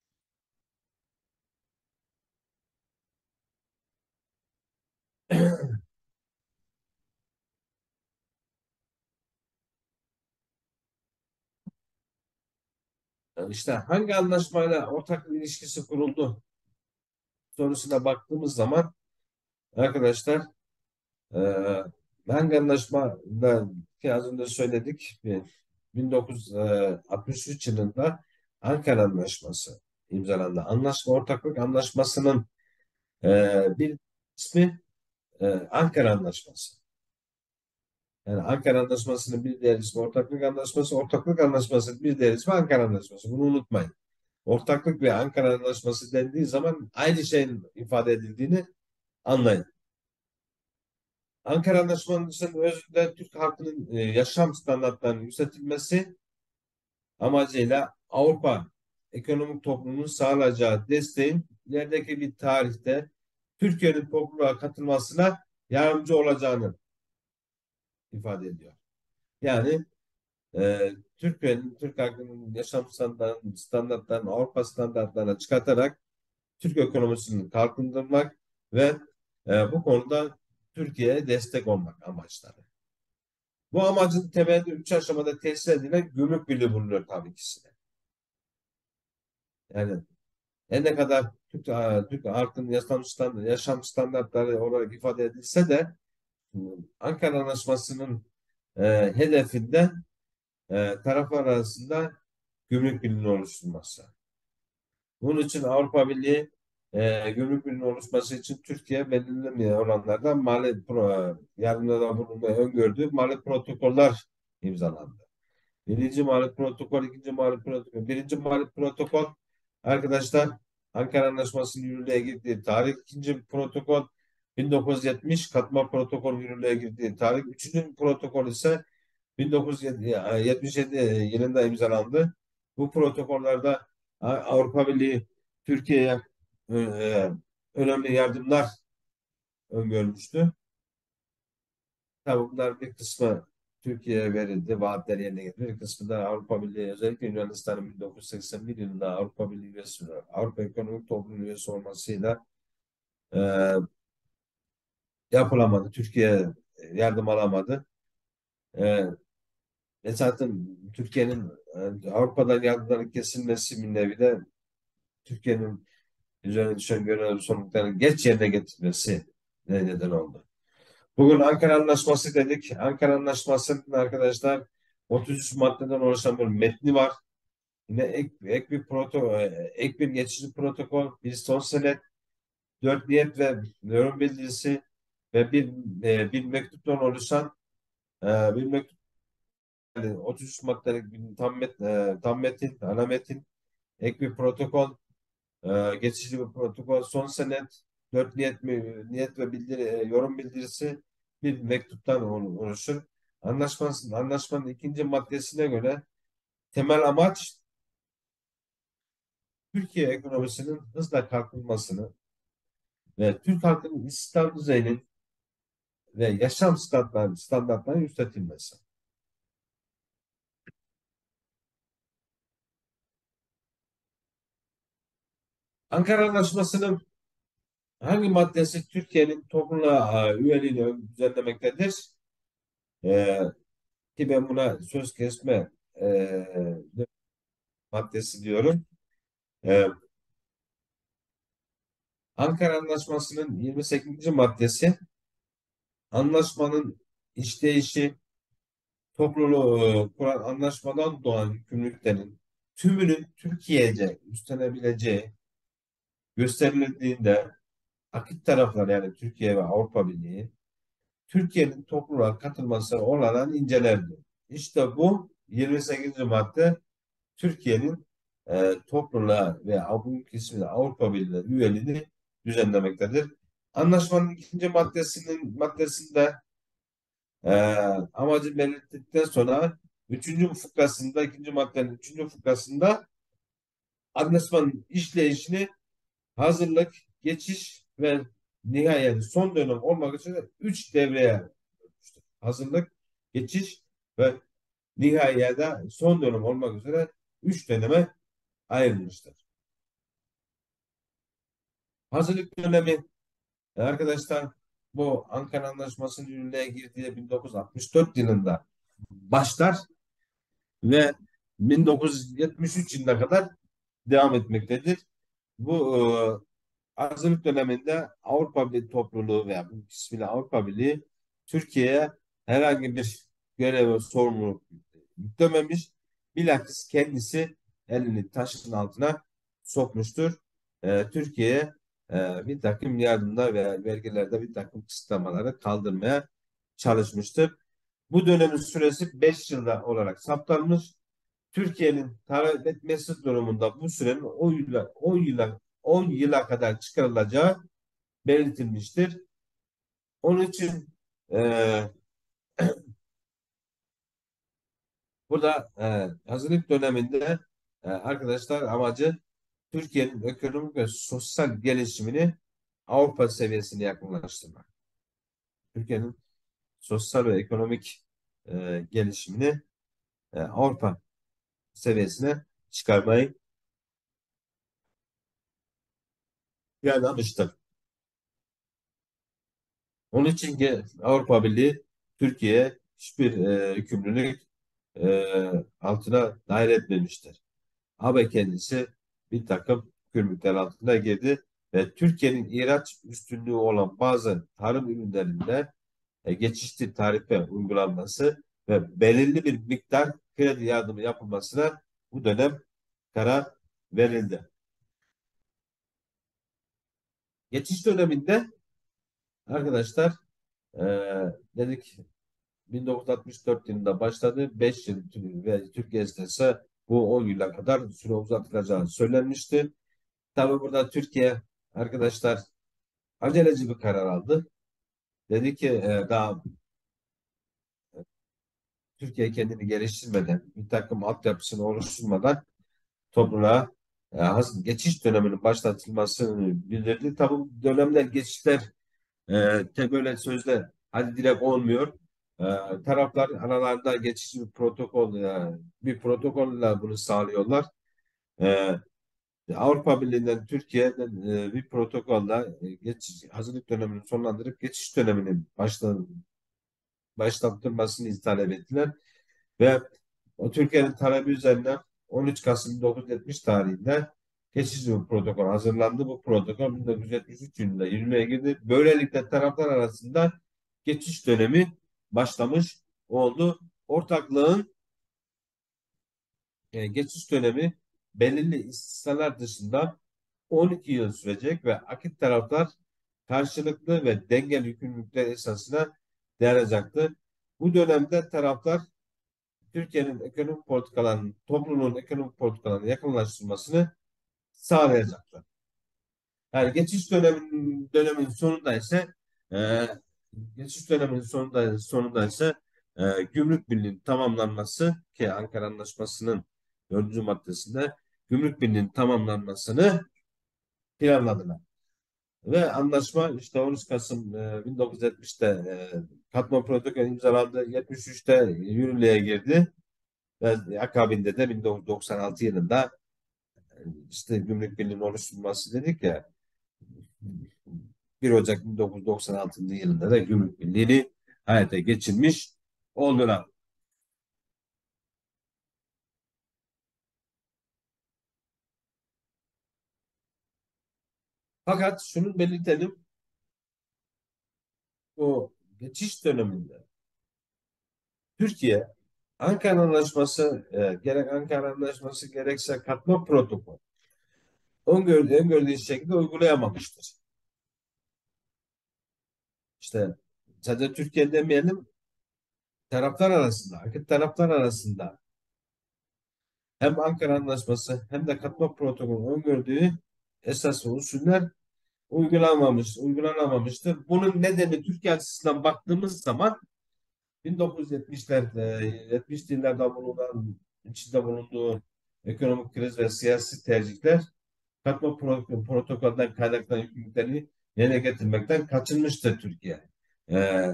Speaker 1: Yani İşte hangi anlaşmayla ortaklık ilişkisi kuruldu sorusuna baktığımız zaman arkadaşlar e, hangi anlaşmada ki az önce söyledik e, bin dokuz yüz altmış üç yılında Ankara Anlaşması imzalandı. Anlaşma ortaklık anlaşmasının e, bir ismi e, Ankara Anlaşması. Yani Ankara Anlaşması'nın bir diğer ismi ortaklık anlaşması, ortaklık anlaşması'nın bir diğer ismi Ankara Anlaşması. Bunu unutmayın. Ortaklık ve Ankara Anlaşması dendiği zaman aynı şeyin ifade edildiğini anlayın. Ankara Anlaşması'nın özünde Türk halkının e, yaşam standartlarının yükseltilmesi amacıyla Avrupa ekonomik toplumunun sağlayacağı desteğin ilerideki bir tarihte Türkiye'nin topluluğa katılmasına yardımcı olacağını ifade ediyor. Yani e, Türkiye'nin, Türk halkının yaşam standartlarını, standartlarını Avrupa standartlarına çıkartarak Türk ekonomisini kalkındırmak ve e, bu konuda Türkiye'ye destek olmak amaçları. Bu amacın temelde üç aşamada tesis edilen gümrük birliği bulunuyor tabii ki. Yani her ne kadar Türk, e, Türk halkının yaşam, stand, yaşam standartları olarak ifade edilse de e, Ankara Anlaşması'nın e, hedefinden e, taraflar arasında gümrük birliği oluşturması. Bunun için Avrupa Birliği e, gümrük birliği oluşması için Türkiye belirli oranlardan mali pro, yardımda bulunmayı öngördüğü mali protokoller imzalandı. Birinci mali protokol, ikinci mali protokol. Birinci mali protokol arkadaşlar Ankara Anlaşması'nın yürürlüğe girdiği tarih. İkinci protokol bin dokuz yüz yetmiş katma protokol yürürlüğe girdiği tarih. Üçüncü protokol ise bin dokuz yüz yetmiş yedi yılında imzalandı. Bu protokollerde Avrupa Birliği Türkiye'ye e, e, önemli yardımlar öngörmüştü. Tabii bunlar bir kısmı Türkiye'ye verildi, vaatler yerine getirildi. Bir kısmı da Avrupa Birliği, özellikle Yunanistan'ın bin dokuz yüz seksen bir yılında Avrupa Birliği üyesi, Avrupa Ekonomik Topluluğu üyesi olmasıyla e, yapılamadı. Türkiye yardım alamadı. E, ve zaten Türkiye'nin e, Avrupa'dan yardımların kesilmesi bir nevi de Türkiye'nin üzerine düşen görev sorumluluklarını geç yerine getirmesi neden oldu. Bugün Ankara Anlaşması dedik. Ankara Anlaşması'nın arkadaşlar otuz üç maddeden oluşan bir metni var. Yine ek, ek bir proto, ek bir geçici protokol, bir son senet, dört niyet ve yorum bildirisi ve bir e, bir mektuptan oluşan e, bir mektup yani otuz üç maddelik bir tam, met, e, tam metin, ana metin, ek bir protokol, e, geçici bir protokol, son senet, dört niyet, mi- niyet ve bildiri, e, yorum bildirisi bir mektuptan olu- oluşur. Anlaşmasının, anlaşmanın ikinci maddesine göre temel amaç Türkiye ekonomisinin hızla kalkınmasını ve Türk halkının istihdam düzeyinin ve yaşam standartlarının standartlarının yükseltilmesi. Ankara Anlaşması'nın hangi maddesi Türkiye'nin topluluğa e, üyeliğini düzenlemektedir? E, ki ben buna söz kesme e, maddesi diyorum. E, Ankara Anlaşması'nın yirmi sekizinci maddesi anlaşmanın işleyişi topluluğu e, kuran anlaşmadan doğan yükümlülüklerin tümünün Türkiye'ce üstlenebileceği gösterildiğinde akit taraflar yani Türkiye ve Avrupa Birliği Türkiye'nin topluluğa katılması olarak incelerdi. İşte bu yirmi sekizinci madde Türkiye'nin e, topluluğa ve bu ismiyle Avrupa Birliği üyeliğini düzenlemektedir. Anlaşmanın ikinci maddesinin maddesinde e, amacı belirttikten sonra üçüncü fıkrasında, ikinci maddenin üçüncü fıkrasında anlaşmanın işleyişini hazırlık, geçiş ve nihayet son dönem olmak üzere üç devreye bölmüştür. Hazırlık, geçiş ve nihayede son dönem olmak üzere üç döneme ayrılmıştır. Hazırlık dönemi e, arkadaşlar bu Ankara Anlaşması'nın yürürlüğe girdiği bin dokuz yüz altmış dört yılında başlar ve bin dokuz yüz yetmiş üç yılına kadar devam etmektedir. Bu e, hazırlık döneminde Avrupa Birliği topluluğu veya bu ismiyle Avrupa Birliği Türkiye'ye herhangi bir görev ve sorumluluk yüklememiş. Bilakis kendisi elini taşın altına sokmuştur. E, Türkiye'ye e, bir takım yardımlar veya vergilerde bir takım kısıtlamaları kaldırmaya çalışmıştır. Bu dönemin süresi beş yılda olarak saptanmış. Türkiye'nin talep etmesi durumunda bu sürenin on yıla, on yıla, on yıla kadar çıkarılacağı belirtilmiştir. Onun için e, burada e, hazırlık döneminde e, arkadaşlar amacı Türkiye'nin ekonomik ve sosyal gelişimini Avrupa seviyesine yakınlaştırmak. Türkiye'nin sosyal ve ekonomik e, gelişimini e, Avrupa seviyesine çıkarmayı planlamıştır. Onun için ki Avrupa Birliği Türkiye'ye hiçbir e, yükümlülük e, altına dahil etmemiştir. A B kendisi bir takım yükümlülükler altına girdi ve Türkiye'nin ihraç üstünlüğü olan bazı tarım ürünlerinde e, geçişli tarife uygulanması ve belirli bir miktar kredi yardımı yapılmasına bu dönem karar verildi. Geçiş döneminde arkadaşlar e, dedik bin dokuz yüz altmış dört yılında başladı. beş yıl ve Türkiye istese bu on yıla kadar süre uzatılacağı söylenmişti. Tabii burada Türkiye arkadaşlar aceleci bir karar aldı. Dedi ki e, daha Türkiye kendini geliştirmeden, bir takım altyapısını oluşturmadan topluluğa e, hazır geçiş döneminin başlatılmasını bildirdi. Tabii bu dönemler geçişler e, tek böyle sözde hadi direkt olmuyor. E, taraflar aralarında geçici bir protokol e, bir protokolle bunu sağlıyorlar. E, Avrupa Birliği'nden Türkiye'den e, bir protokolle e, geçiş, hazırlık dönemini sonlandırıp geçiş döneminin başla, başlattırmasını talep ettiler ve o Türkiye'nin talebi üzerine on üç Kasım bin dokuz yüz yetmiş tarihinde geçici bir protokol hazırlandı. Bu protokol bin dokuz yüz yetmiş üç yılında yürürlüğe girdi. Böylelikle taraflar arasında geçiş dönemi başlamış oldu. Ortaklığın e, geçiş dönemi belirli istisnalar dışında on iki yıl sürecek ve akit taraflar karşılıklı ve dengeli yükümlülükler esasına dayanacaktır. Bu dönemde taraflar Türkiye'nin ekonomik politikalarının, toplumun ekonomik politikalarını yakınlaştırmasını sağlayacaklar. Yani geçiş dönemin dönemin sonunda ise e, geçiş döneminin sonunda sonunda ise e, Gümrük Birliği'nin tamamlanması ki Ankara Anlaşması'nın dördüncü maddesinde Gümrük Birliği'nin tamamlanmasını planladılar. Ve anlaşma işte on üç Kasım e, bin dokuz yüz yetmişte e, Katma Protokol imzalandı. yetmiş üçte yürürlüğe girdi ve akabinde de bin dokuz yüz doksan altı yılında e, işte Gümrük Birliği'nin oluşturulması dedik ya, bir Ocak bin dokuz yüz doksan altı yılında da Gümrük Birliği'ni hayata geçirmiş oldular. Fakat şunu belirtelim, o geçiş döneminde Türkiye Ankara Anlaşması, e, gerek Ankara Anlaşması gerekse katma protokol öngördüğü, öngördüğü şekilde uygulayamamıştır. İşte sadece Türkiye demeyelim, taraflar arasında, akit taraflar arasında hem Ankara Anlaşması hem de katma protokolü öngördüğü esas ve usuller uygulanmamış, uygulanamamıştır. Bunun nedeni Türkiye açısından baktığımız zaman bin dokuz yüz yetmişlerde, yetmişli yıllarda bulunan, içinde bulunduğu ekonomik kriz ve siyasi tercihler katma pro- protokolden kaynaklanan yükümlülüklerini yerine getirmekten kaçınmıştır Türkiye. Ee,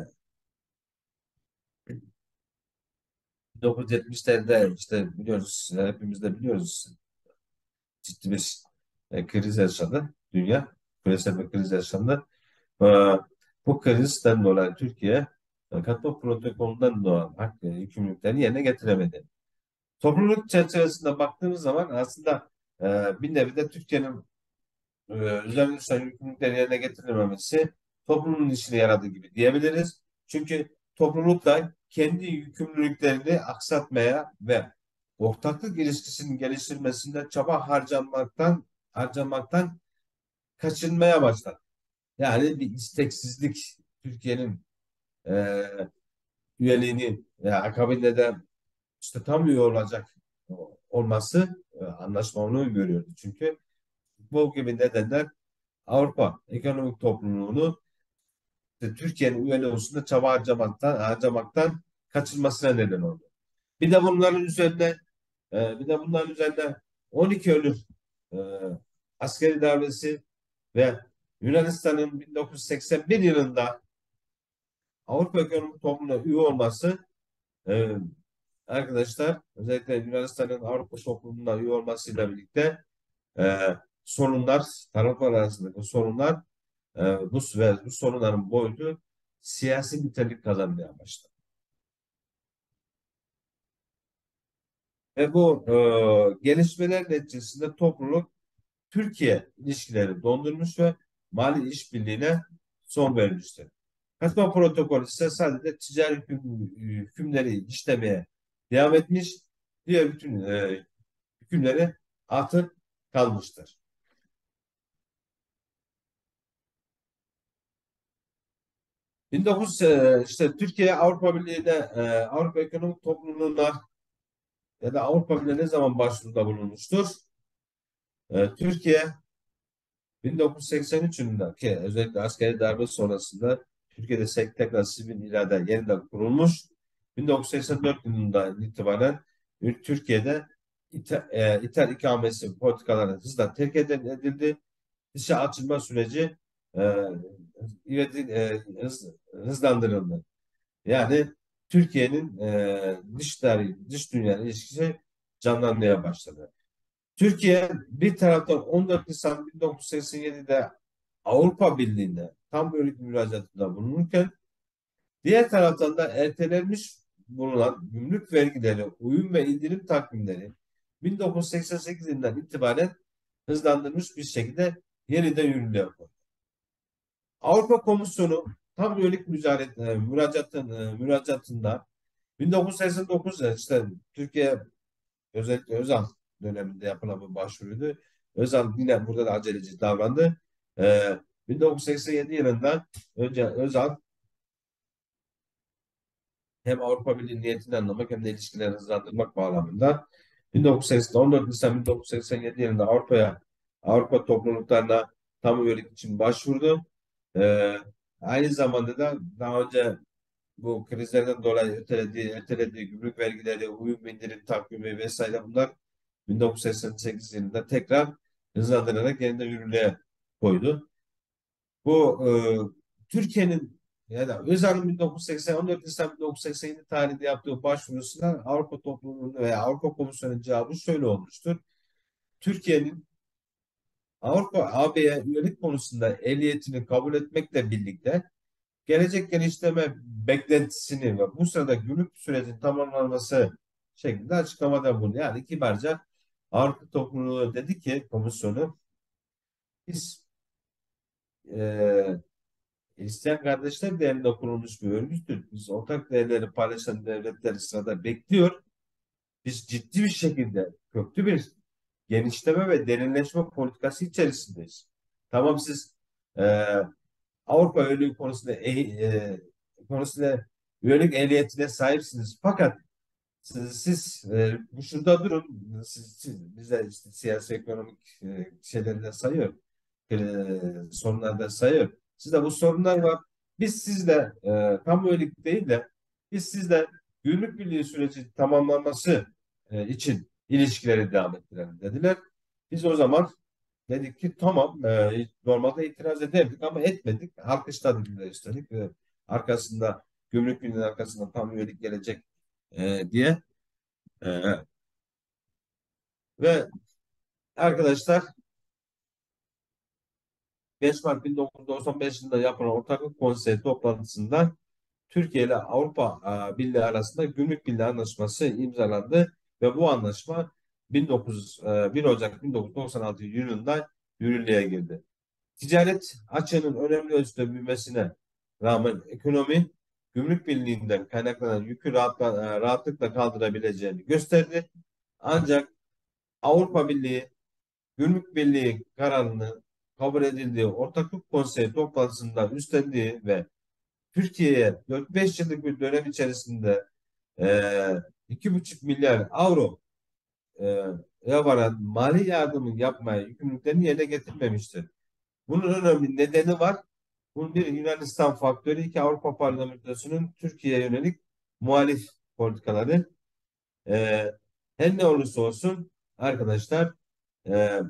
Speaker 1: bin dokuz yüz yetmişlerde işte biliyoruz, hepimiz de biliyoruz, ciddi bir e, kriz yaşadı dünya. Küresel bir kriz yaşandı. Ee, Bu krizden dolayı Türkiye e, katma protokolünden doğan hak e, yükümlülüklerini yerine getiremedi. Topluluk çerçevesinde baktığımız zaman aslında e, bir nevi de Türkiye'nin e, üzerine düşen yükümlülükleri yerine getirilmemesi toplumun işine yaradığı gibi diyebiliriz. Çünkü topluluk da kendi yükümlülüklerini aksatmaya ve ortaklık ilişkisinin geliştirmesinde çaba harcamaktan harcamaktan kaçınmaya başladı. Yani bir isteksizlik, Türkiye'nin e, üyeliğini veya akabinde de işte tam üye olacak olması, e, anlaşma onu görüyordu. Çünkü bu gibi nedenler Avrupa Ekonomik Topluluğunu işte Türkiye'nin üyeliği hususunda çaba harcamaktan, harcamaktan kaçınmasına neden oldu. Bir de bunların üzerine e, bir de bunların üzerine on iki Eylül e, askeri darbesi ve Yunanistan'ın bin dokuz yüz seksen bir yılında Avrupa Ekonomik Topluluğu'na üye olması, e, arkadaşlar, özellikle Yunanistan'ın Avrupa topluluğuna üye olmasıyla birlikte e, sorunlar, taraflar arasındaki sorunlar, e, bu ve bu sorunların boyutu siyasi nitelik kazanmaya başladı. Ve bu e, gelişmeler neticesinde topluluk Türkiye ilişkileri dondurmuş ve mali işbirliğine son vermiştir. Katma protokolü ise sadece ticari hüküm, hükümleri işlemeye devam etmiş, diğer bütün e, hükümleri atıp kalmıştır. bin dokuz yüz e, işte Türkiye Avrupa Birliği'ne, e, Avrupa Ekonomik Topluluğu'na ya da Avrupa Birliği'ne ne zaman başvuruda bulunmuştur? E, Türkiye bin dokuz yüz seksen üç yılında ki özellikle askeri darbe sonrasında Türkiye'de sek- tekrar sivil irade yeniden kurulmuş. bin dokuz yüz seksen dört yılından itibaren Türkiye'de ita, e, ithal ikamesi politikaları hızla terk edildi. Dışa açılma süreci e, ivedi- e, hız- hızlandırıldı. Yani Türkiye'nin e, dış tarih, dış dünya ilişkisi canlanmaya başladı. Türkiye bir taraftan on dört Nisan bin dokuz yüz seksen yedide Avrupa Birliği'ne tam bölük müracaatında bulunurken diğer taraftan da ertelenmiş bulunan gümrük vergileri, uyum ve indirim takvimleri bin dokuz yüz seksen sekiz yılından itibaren hızlandırmış bir şekilde yeniden yürürlüğe kondu. Avrupa Komisyonu tam üyelik mücadelesi, e, müracaatın, e, müracaatında bin dokuz yüz seksen dokuzda işte Türkiye özellikle Özal döneminde yapılan bir başvuruydu. Özal yine burada da aceleci davrandı. Ee, bin dokuz yüz seksen yedi yılında önce Özal hem Avrupa Birliği niyetini anlamak hem de ilişkileri hızlandırmak bağlamında bin dokuz yüz seksen, on dört Nisan bin dokuz yüz seksen yedi yılında Avrupa'ya Avrupa topluluklarına tam üyelik için başvurdu. Ee, Aynı zamanda da daha önce bu krizlerden dolayı ötelediği, ertelediği gümrük vergileri, uyum indirim takvimi vesaire bunlar bin dokuz yüz seksen sekiz yılında tekrar hızlandırarak yeniden yürürlüğe koydu. Bu e, Türkiye'nin yani Özal'ın bin dokuz yüz seksen, on dört Nisan bin dokuz yüz seksen yedi tarihinde yaptığı başvurusuna Avrupa Topluluğu'nun veya Avrupa Komisyonu'nun cevabı şöyle olmuştur. Türkiye'nin Avrupa A B'ye üyelik konusunda ehliyetini kabul etmekle birlikte gelecek genişleme beklentisini ve bu sırada gümrük sürecinin tamamlanması şeklinde açıklamada bulundu. Yani kibarca Avrupa Topluluğu dedi ki komisyonu biz e, Hristiyan Kardeşler Derneği'nde kurulmuş bir örgüttür. Biz ortak değerleri paylaşan devletler sırada bekliyor. Biz ciddi bir şekilde köklü bir genişleme ve derinleşme politikası içerisindeyiz. Tamam siz e, Avrupa üyeliği konusunda e, e, konusunda üyelik ehliyetine sahipsiniz. Fakat siz, siz e, bu şurada durun. Siz, siz, bize işte siyasi ekonomik e, şeylerinde sayıyor. E, sorunlarda sayıyor. Sizde bu sorunlar var. Biz sizle e, tam üyelik değil de biz sizle gümrük birliği süreci tamamlanması e, için ilişkileri devam ettirelim dediler. Biz o zaman dedik ki tamam e, normalde itiraz ederdik ama etmedik. Alkışladık bile üstelik. E, arkasında gümrük birliğinin arkasında tam üyelik gelecek e, diye. E, ve arkadaşlar beş Mart bin dokuz yüz doksan beş yılında yapılan ortaklık konseyi toplantısında Türkiye ile Avrupa e, Birliği arasında Gümrük Birliği Anlaşması imzalandı ve bu anlaşma bin dokuz yüz, e, bir Ocak bin dokuz yüz doksan altı yılında yürürlüğe girdi. Ticaret açığının önemli ölçüde büyümesine rağmen ekonomi Gümrük Birliği'nden kaynaklanan yükü rahatla, e, rahatlıkla kaldırabileceğini gösterdi. Ancak Avrupa Birliği Gümrük Birliği kararının kabul edildiği Ortaklık Konseyi toplantısında üstlendiği ve Türkiye'ye dört beş yıllık bir dönem içerisinde e, iki buçuk milyar avro e, ya varan mali yardımı yapmaya yükümlülüklerini yerine getirmemiştir. Bunun önemli nedeni var. Bunun bir Yunanistan faktörü, iki Avrupa Parlamentosu'nun Türkiye'ye yönelik muhalif politikaları. E, Her ne olursa olsun arkadaşlar e,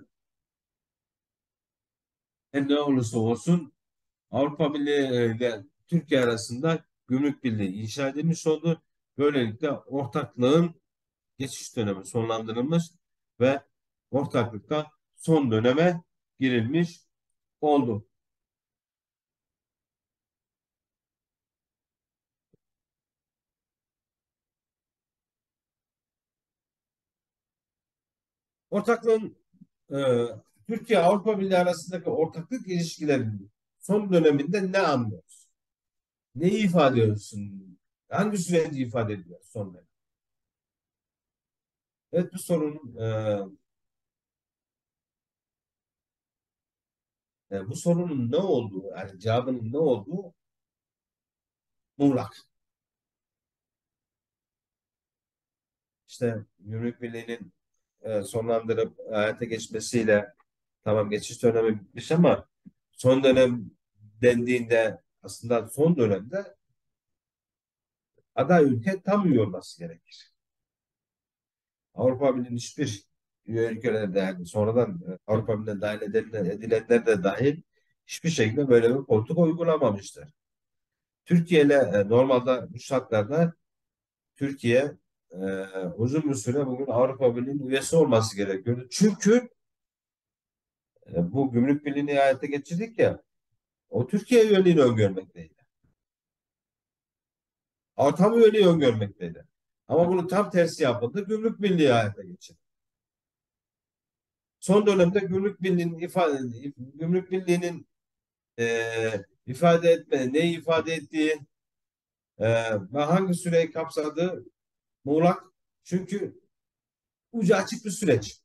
Speaker 1: her ne olursa olsun Avrupa Birliği ile Türkiye arasında gümrük birliği inşa edilmiş oldu. Böylelikle ortaklığın geçiş dönemi sonlandırılmış ve ortaklıkta son döneme girilmiş oldu. Ortaklığın e, Türkiye Avrupa Birliği arasındaki ortaklık ilişkilerinin son döneminde ne anlıyoruz? Neyi ifade ediyorsun? Hangi süreci ifade ediyor son dönem? Evet bu sorunun e, e, bu sorunun ne olduğu, yani cevabının ne olduğu muğlak. İşte Gümrük Birliği'nin e, sonlandırıp hayata geçmesiyle tamam geçiş dönemi bitmiş ama son dönem dendiğinde aslında son dönemde aday ülke tam üye olması gerekir. Avrupa Birliği'nin hiçbir üye ülkeleri de yani sonradan e, Avrupa Birliği'ne dahil edilen, edilenler de dahil hiçbir şekilde böyle bir politika uygulamamıştır. Türkiye ile e, normalde bu şartlarda Türkiye e, uzun bir süre bugün Avrupa Birliği'nin üyesi olması gerekiyordu. Çünkü e, bu gümrük birliğini hayata geçirdik ya o Türkiye üyeliğini öngörmekteydi. Ama tam üyeliği öngörmekteydi. Ama bunun tam tersi yapıldı. Gümrük birliği hayata geçirdi. Son dönemde gümrük birliğinin ifade gümrük birliğinin e, ifade etme, ne ifade ettiği e, ve hangi süreyi kapsadığı muğlak. Çünkü ucu açık bir süreç.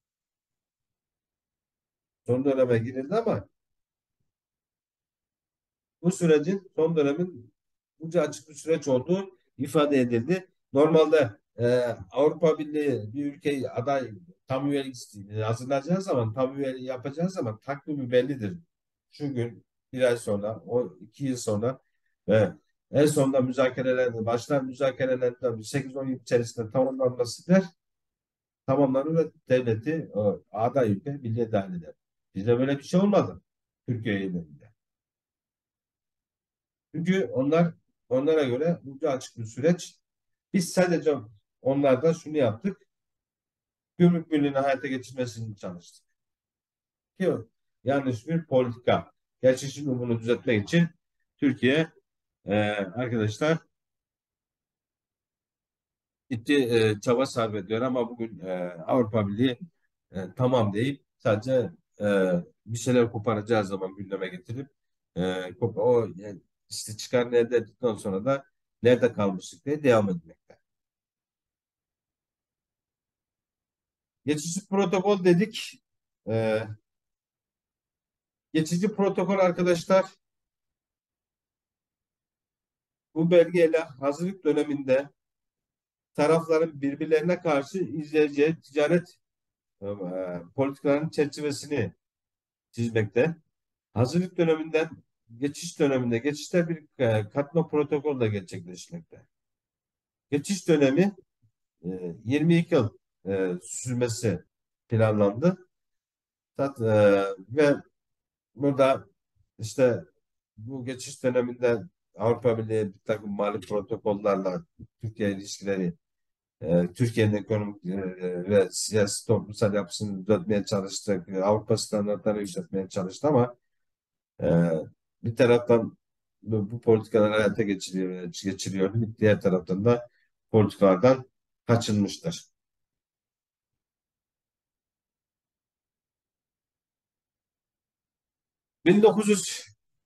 Speaker 1: Son döneme girildi ama bu sürecin son dönemin ucu açık bir süreç olduğu ifade edildi. Normalde e, Avrupa Birliği bir ülkeyi aday tam üyelik iste- hazırlayacağı zaman, tam üyelik yapacağı zaman takvimi bellidir. Şu gün, bir ay sonra, o iki yıl sonra ve en sonunda müzakereler başlar, müzakerelerden sekiz on yıl içerisinde tamamlanması der, tamamlanır ve devleti o, aday ülke birliğe dahil eder. Bizde böyle bir şey olmadı Türkiye'yle. Çünkü onlar onlara göre ucu açık bir süreç. Biz sadece onlardan şunu yaptık. Gümrük Birliği'ni hayata geçirmesini çalıştık. Ki yanlış bir politika. Gerçi şimdi bunu düzeltmek için Türkiye e, arkadaşlar ciddi e, çaba sarf ediyor ama bugün e, Avrupa Birliği e, tamam deyip sadece e, bir şeyler koparacağı zaman gündeme getirip e, kop- o yani işte çıkarını elde ettikten sonra da nerede kalmıştık diye devam etmekte. Geçici protokol dedik. E, geçici protokol arkadaşlar bu belgeyle hazırlık döneminde tarafların birbirlerine karşı izleyeceği ticaret e, politikalarının çerçevesini çizmekte. Hazırlık döneminden geçiş döneminde geçişte bir e, katma protokol da gerçekleşmekte. Geçiş dönemi e, yirmi iki yıl e, sürmesi planlandı. Tat, e, ve burada işte bu geçiş döneminde Avrupa Birliği bir takım mali protokollarla Türkiye ilişkileri, e, Türkiye'nin ekonomik e, ve siyasi toplumsal yapısını düzeltmeye çalıştı. Avrupa standartlarını yükseltmeye çalıştı ama e, bir taraftan bu, bu politikalar hayata geçiriyor, geçiriyor. Bir diğer taraftan da politikalardan kaçınmıştır. bin dokuz yüz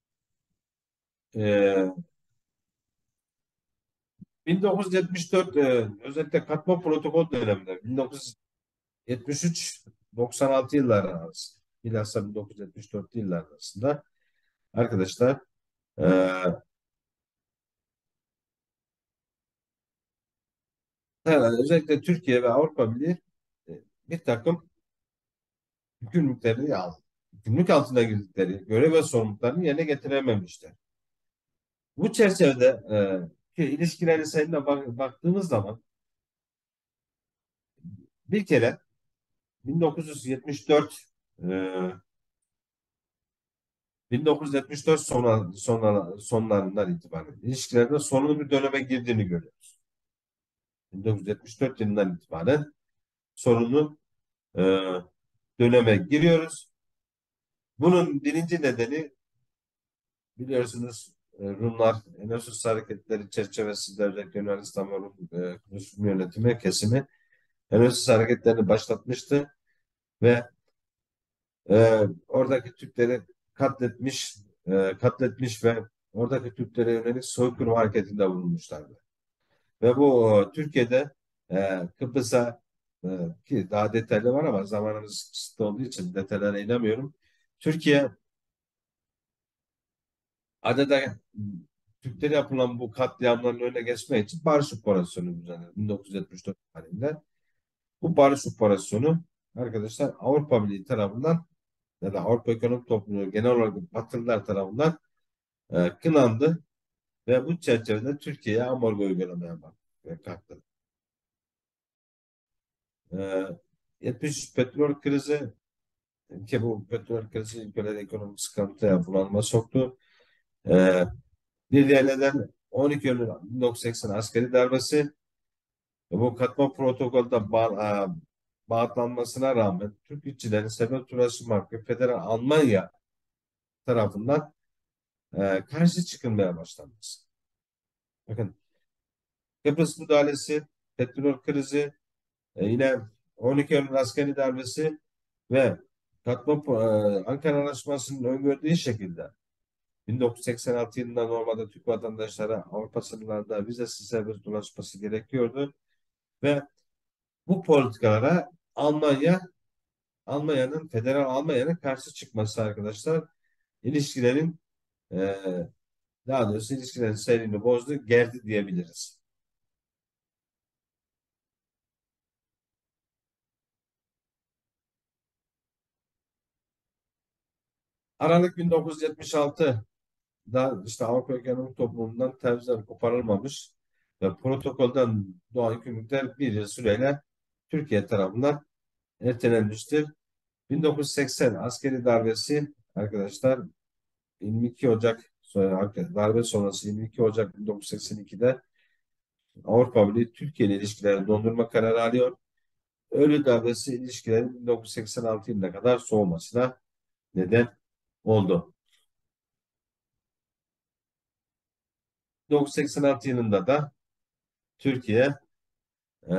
Speaker 1: e, bin dokuz yüz yetmiş dört e, özellikle katma protokol döneminde bin dokuz yüz yetmiş üç doksan altı yılları arası bilhassa bin dokuz yüz yetmiş dört yıllar arasında arkadaşlar e, herhalde özellikle Türkiye ve Avrupa Birliği e, bir takım gümrüklerini aldı. Gümrük altına girdikleri görev ve sorumluluklarını yerine getirememişler. Bu çerçevede e, ki ilişkileri seninle bak- baktığımız zaman bir kere bin dokuz yüz yetmiş dört e, bin dokuz yüz yetmiş dört sona, sona, sonlarından itibaren ilişkilerinde sorunlu bir döneme girdiğini görüyoruz. bin dokuz yüz yetmiş dört yılından itibaren sorunlu e, döneme giriyoruz. Bunun birinci nedeni biliyorsunuz e, Rumlar Enesus hareketleri çerçevesinde özellikle Yunanistan ve Rum e, Rus yönetimi kesimi Enesus hareketlerini başlatmıştı ve e, oradaki Türkleri katletmiş e, katletmiş ve oradaki Türklere yönelik soykırım hareketinde bulunmuşlardı. Ve bu e, Türkiye'de e, Kıbrıs'a e, ki daha detaylı var ama zamanımız kısıtlı olduğu için detaylara inemiyorum. Türkiye adada Türkleri yapılan bu katliamların önüne geçmek için barış operasyonu düzenledi bin dokuz yüz yetmiş dört tarihinde. Bu barış operasyonu arkadaşlar Avrupa Birliği tarafından ya da Avrupa Ekonomik Topluluğu genel olarak Batılılar tarafından e, kınandı ve bu çerçevede Türkiye'ye ambargo uygulamaya bak- e, kalktı. E, yetmiş üç petrol krizi ki bu petrol krizi ülkelere ekonomik sıkıntıya bulanma soktu. E, bir diğer neden on iki Eylül bin dokuz yüz seksen askeri darbesi. Bu katma protokolde bağ, e, bağlanmasına rağmen Türk işçilerin serbest ulaşım hakkı Federal Almanya tarafından e, karşı çıkılmaya başlanması. Bakın Kıbrıs müdahalesi, petrol krizi, e, yine on iki Eylül askeri darbesi ve katma e, Ankara Anlaşması'nın öngördüğü şekilde bin dokuz yüz seksen altı yılında normalde Türk vatandaşlara Avrupa sınırlarında vizesiz serbest dolaşması gerekiyordu ve bu politikalara Almanya Almanya'nın federal Almanya'nın karşı çıkması arkadaşlar ilişkilerin e, daha doğrusu ilişkilerin seyrini bozdu, gerdi diyebiliriz. Aralık bin dokuz yüz yetmiş altıda işte Avrupa Ekonomik Topluluğundan tercihler koparılmamış ve protokolden doğan yükümlülükler bir yıl süreyle Türkiye tarafından ertelenmiştir. bin dokuz yüz seksen askeri darbesi arkadaşlar yirmi iki Ocak sonra darbe sonrası yirmi iki Ocak bin dokuz yüz seksen ikide Avrupa Birliği Türkiye ile ilişkileri dondurma kararı alıyor. Ölü darbesi ilişkilerin bin dokuz yüz seksen altı yılına kadar soğumasına neden oldu. bin dokuz yüz seksen altı yılında da Türkiye e,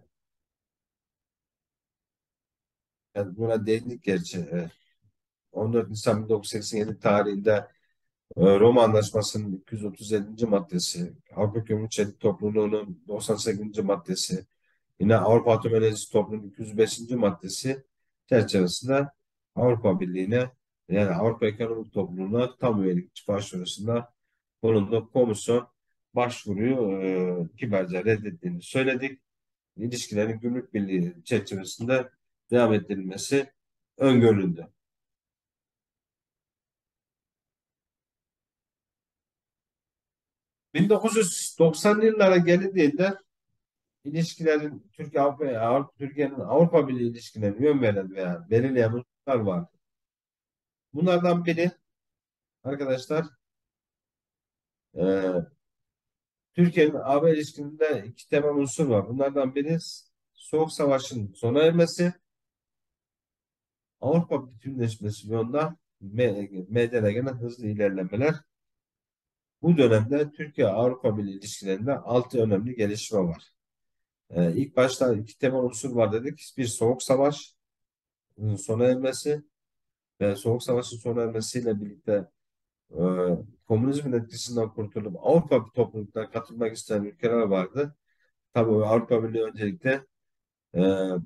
Speaker 1: yani buna değindik gerçi e, on dört Nisan bin dokuz yüz seksen yedi tarihinde e, Roma Anlaşması'nın iki yüz otuz yedinci maddesi, Avrupa Kömür Çelik Topluluğu'nun doksan sekizinci maddesi, yine Avrupa Atom Enerjisi Topluluğu'nun iki yüz beşinci maddesi çerçevesinde Avrupa Birliği'ne yani Avrupa Ekonomik Topluluğu'na tam üyelik başvurusunda bulundu. Komisyon başvuruyu e, kibarca reddettiğini söyledik. İlişkilerin gümrük birliği çerçevesinde devam ettirilmesi öngörüldü. bin dokuz yüz doksanlı yıllara gelindiğinde ilişkilerin Türkiye Avrupa Avrupa Türkiye'nin Avrupa Birliği ilişkilerine yön veren veya belirleyen unsurlar var. Bunlardan biri arkadaşlar e, Türkiye'nin A B ilişkilerinde iki temel unsur var. Bunlardan biri Soğuk Savaş'ın sona ermesi, Avrupa bütünleşmesi yolunda meydana gelen hızlı ilerlemeler. Bu dönemde Türkiye-Avrupa Birliği ilişkilerinde altı önemli gelişme var. Ee, ilk başta iki temel unsur var dedik. Bir soğuk savaş sona ermesi ve soğuk savaşın sona ermesiyle birlikte e, komünizmin etkisinden kurtulup Avrupa topluluklarına katılmak isteyen ülkeler vardı. Tabii Avrupa Birliği öncelikle e,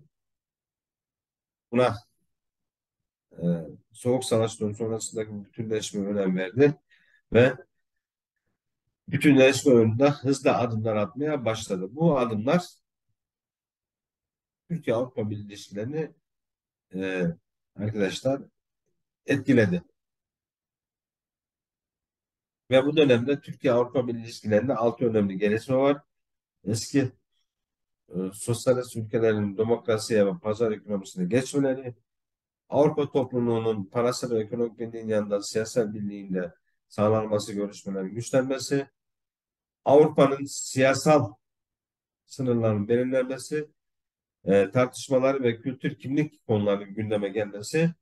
Speaker 1: buna e, soğuk savaştan sonrasındaki bütünleşme önem verdi ve bütünleşme yolunda hızlı adımlar atmaya başladı. Bu adımlar Türkiye-Avrupa Birliği ilişkilerini e, arkadaşlar etkiledi. Ve bu dönemde Türkiye-Avrupa Birliği ilişkilerinde altı önemli gelişme var. Eski e, sosyalist ülkelerin demokrasiye ve pazar ekonomisine geçmeleri, Avrupa topluluğunun parasal ve ekonomik birliğin yanında siyasal birliğinde sağlanması, görüşmelerin güçlenmesi, Avrupa'nın siyasal sınırlarının belirlenmesi, e, tartışmaları ve kültür kimlik konularının gündeme gelmesi,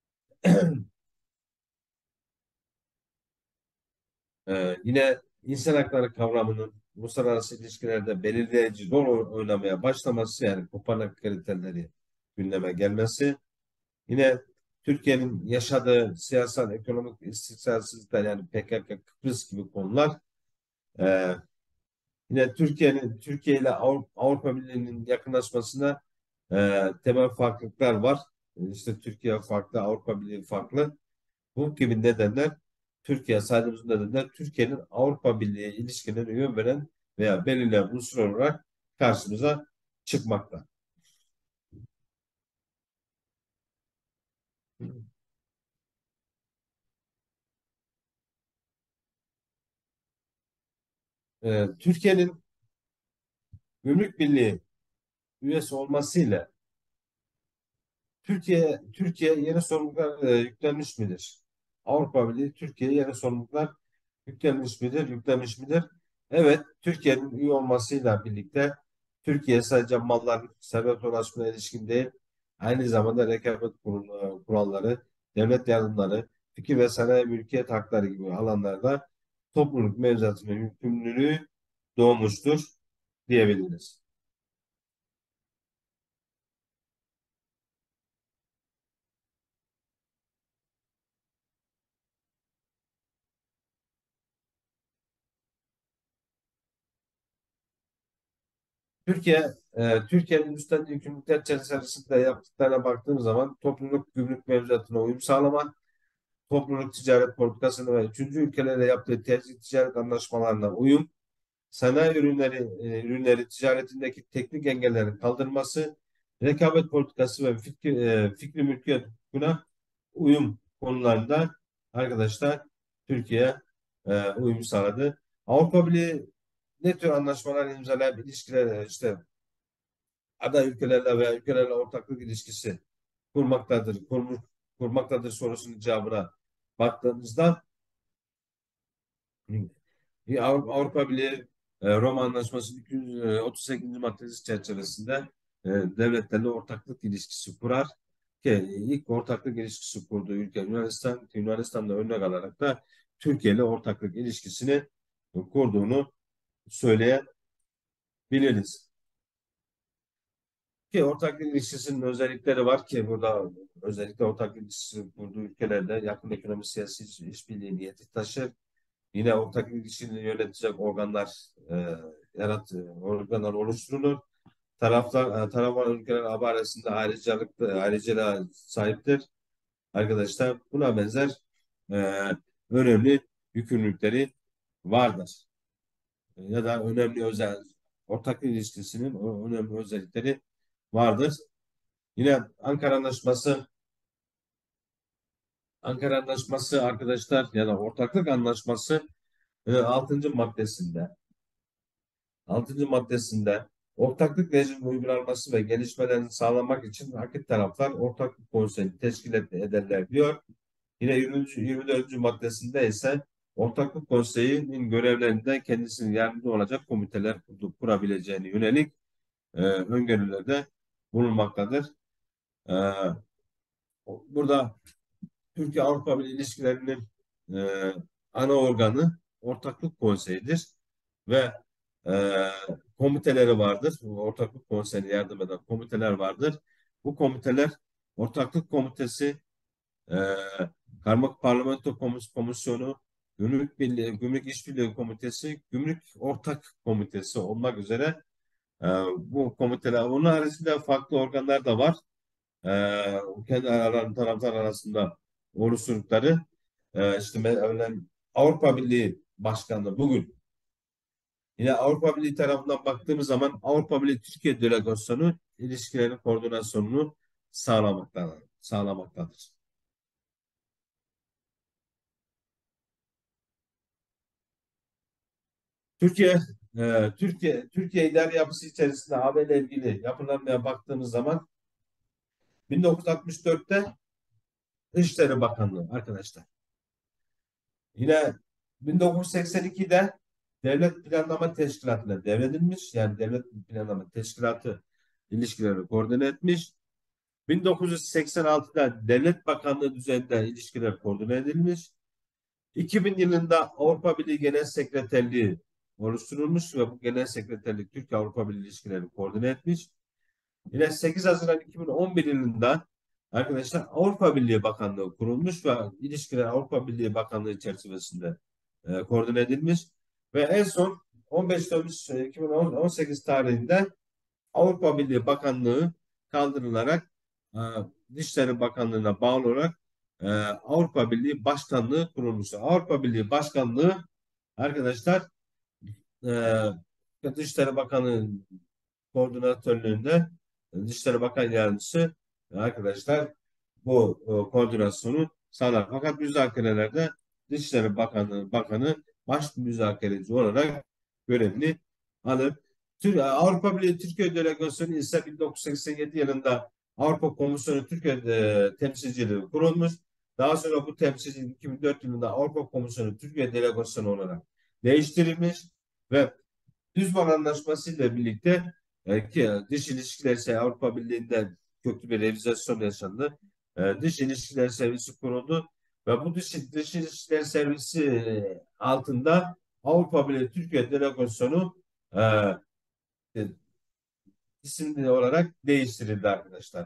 Speaker 1: e, yine insan hakları kavramının uluslararası ilişkilerde belirleyici rol oynamaya başlaması yani Kopenhag kriterleri gündeme gelmesi, yine Türkiye'nin yaşadığı siyasal, ekonomik istikrarsızlıklar yani P K K, Kıbrıs gibi konular, e, yine Türkiye'nin Türkiye ile Avrupa, Avrupa Birliği'nin yakınlaşmasına e, temel farklılıklar var. E, İşte Türkiye farklı, Avrupa Birliği farklı. Bu gibi nedenler Türkiye saydığımız nedenler Türkiye'nin Avrupa Birliği ilişkilerine yön veren veya belirleyen unsur olarak karşımıza çıkmakta. E, Türkiye'nin Gümrük Birliği üyesi olmasıyla Türkiye Türkiye yeni sorumluluklar e, yüklenmiş midir? Avrupa Birliği Türkiye'ye yeni sorumluluklar yüklenmiş midir? Yüklemiş midir? Evet, Türkiye'nin üye olmasıyla birlikte Türkiye sadece mallar serbest dolaşımına ilişkin değil, aynı zamanda rekabet kurulu- kuralları, devlet yardımları, fikir ve sanayi mülkiyet hakları gibi alanlarda topluluk mevzuatının yükümlülüğü doğmuştur diyebiliriz. Türkiye, e, Türkiye'nin üstlendiği yükümlülükler çerçevesinde yaptıklarına baktığımız zaman topluluk gümrük mevzuatına uyum sağlama, topluluk ticaret politikasını ve üçüncü ülkelerle yaptığı tercih ticaret anlaşmalarına uyum, sanayi ürünleri, e, ürünleri ticaretindeki teknik engellerin kaldırılması, rekabet politikası ve fikri, e, fikri mülkiyet hukukuna uyum konularında arkadaşlar Türkiye e, uyum sağladı. Avrupa Birliği ne tür anlaşmalar imzalayıp ilişkiler işte aday ülkelerle veya ülkelerle ortaklık ilişkisi kurmaktadır, kurmuş, kurmaktadır sorusunun cevabına baktığımızda Avrupa, Avrupa Birliği e, Roma Anlaşması iki yüz otuz sekizinci maddesi çerçevesinde e, devletlerle ortaklık ilişkisi kurar ki ilk ortaklık ilişkisi kurduğu ülke Yunanistan, Yunanistan'da örnek alarak da Türkiye ile ortaklık ilişkisini kurduğunu söyleyebiliriz. Ki ortaklık ilişkisinin özellikleri var ki burada özellikle ortaklık ilişkisi kurduğu ülkelerde yakın ekonomi siyasi işbirliği niyeti taşır. Yine ortak ilişkini yönetecek organlar e, yarat organlar oluşturulur. Taraflar e, taraflar ülkeler AB arasında ayrıcalık ayrıcalığa sahiptir. Arkadaşlar buna benzer e, önemli yükümlülükleri vardır. Ya da önemli özel ortak ilişkisinin o önemli özellikleri vardır. Yine Ankara Anlaşması Ankara Anlaşması arkadaşlar ya da ortaklık anlaşması e, altıncı maddesinde altıncı maddesinde ortaklık rejiminin uygulanması ve gelişmelerini sağlamak için akit taraflar ortaklık konseyini teşkil ederler diyor. Yine yirminci. yirmi dördüncü maddesinde ise ortaklık konseyinin görevlerinde kendisinin yardımcı olacak komiteler kurabileceğine yönelik e, öngörülerde bulunmaktadır. E, burada Türkiye-Avrupa Birliği ilişkilerinin e, ana organı Ortaklık Konseyi'dir ve e, komiteleri vardır. Ortaklık Konseyi'ne yardım eden komiteler vardır. Bu komiteler Ortaklık Komitesi, e, Karma Parlamento Komis- Komisyonu, Gümrük Birliği, Gümrük İşbirliği Komitesi, Gümrük Ortak Komitesi olmak üzere e, bu komiteler, bunun haricinde farklı organlar da var e, kendi aralarında taraftar arasında oluşturdukları e, işte örneğin Avrupa Birliği Başkanlığı bugün yine Avrupa Birliği tarafından baktığımız zaman Avrupa Birliği Türkiye Delegasyonu ilişkilerin koordinasyonunu sağlamaktadır. sağlamaktadır. Türkiye e, Türkiye Türkiye idari yapısı içerisinde A B ile ilgili yapılanmaya baktığımız zaman bin dokuz yüz altmış dörtte Dışişleri Bakanlığı arkadaşlar. Yine bin dokuz yüz seksen ikide Devlet Planlama Teşkilatı'na devredilmiş. Yani Devlet Planlama Teşkilatı ilişkileri koordine etmiş. bin dokuz yüz seksen altıda Devlet Bakanlığı düzeyinde ilişkiler koordine edilmiş. iki bin yılında Avrupa Birliği Genel Sekreterliği oluşturulmuş ve bu Genel Sekreterlik Türkiye Avrupa Birliği ilişkilerini koordine etmiş. Yine sekiz Haziran iki bin on bir yılında arkadaşlar Avrupa Birliği Bakanlığı kurulmuş ve ilişkiler Avrupa Birliği Bakanlığı çerçevesinde e, koordine edilmiş. Ve en son on beş Temmuz iki bin on sekiz tarihinde Avrupa Birliği Bakanlığı kaldırılarak e, Dışişleri Bakanlığı'na bağlı olarak e, Avrupa Birliği Başkanlığı kurulmuş. Avrupa Birliği Başkanlığı arkadaşlar e, Dışişleri Bakanı koordinatörlüğünde Dışişleri Bakan Yardımcısı arkadaşlar bu e, koordinasyonu sağlar. Fakat müzakerelerde Dışişleri Bakanı, Bakanı baş müzakereci olarak görevini alır. Tür Avrupa Birliği Türkiye Delegasyonu ise bin dokuz yüz seksen yedi yılında Avrupa Komisyonu Türkiye e, temsilciliği kurulmuş. Daha sonra bu temsilcilik iki bin dört yılında Avrupa Komisyonu Türkiye Delegasyonu olarak değiştirilmiş ve Lizbon Anlaşması ile birlikte e, ki dış ilişkiler ise Avrupa Birliği'nde köklü bir revizasyon yaşandı. E, dış ilişkiler servisi kuruldu ve bu dış, dış ilişkiler servisi e, altında Avrupa Birliği Türkiye Delegasyonu e, e, isimli olarak değiştirildi arkadaşlar.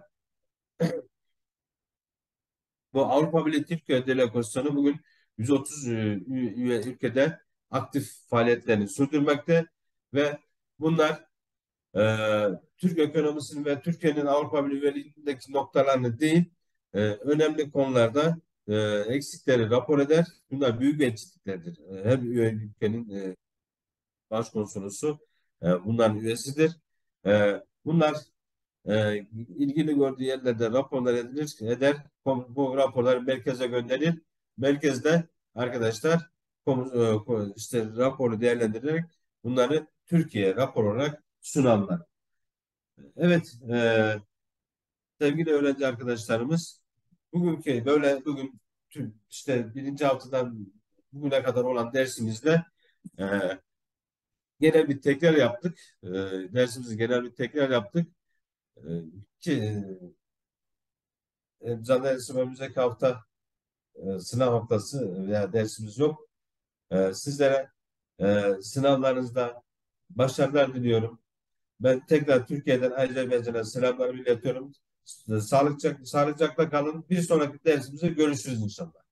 Speaker 1: Bu Avrupa Birliği Türkiye Delegasyonu bugün yüz otuz e, üye ülkede aktif faaliyetlerini sürdürmekte ve bunlar e, Türk ekonomisinin ve Türkiye'nin Avrupa Birliği üyeliğindeki noktalarını değil, e, önemli konularda e, eksikleri rapor eder. Bunlar büyük eksikliklerdir. E, her üye ülkenin e, başkonsolosu e, bunların üyesidir. E, bunlar e, ilgili gördüğü yerlerde raporlar edilir, eder. Bu raporlar merkeze gönderir. Merkezde arkadaşlar komu- e, işte raporu değerlendirerek bunları Türkiye'ye rapor olarak sunarlar. Evet, e, sevgili öğrenci arkadaşlarımız, bugünkü böyle bugün tüm işte birinci haftadan bugüne kadar olan dersimizde e, genel bir tekrar yaptık. E, dersimizi genel bir tekrar yaptık. E, ki e, zannedersem önümüzdeki hafta e, sınav haftası veya dersimiz yok. E, sizlere e, sınavlarınızda başarılar diliyorum. Ben tekrar Türkiye'den Azerbaycan'a selamlarımı iletiyorum. Sağlıcakla, sağlıcakla kalın. Bir sonraki dersimizde görüşürüz inşallah.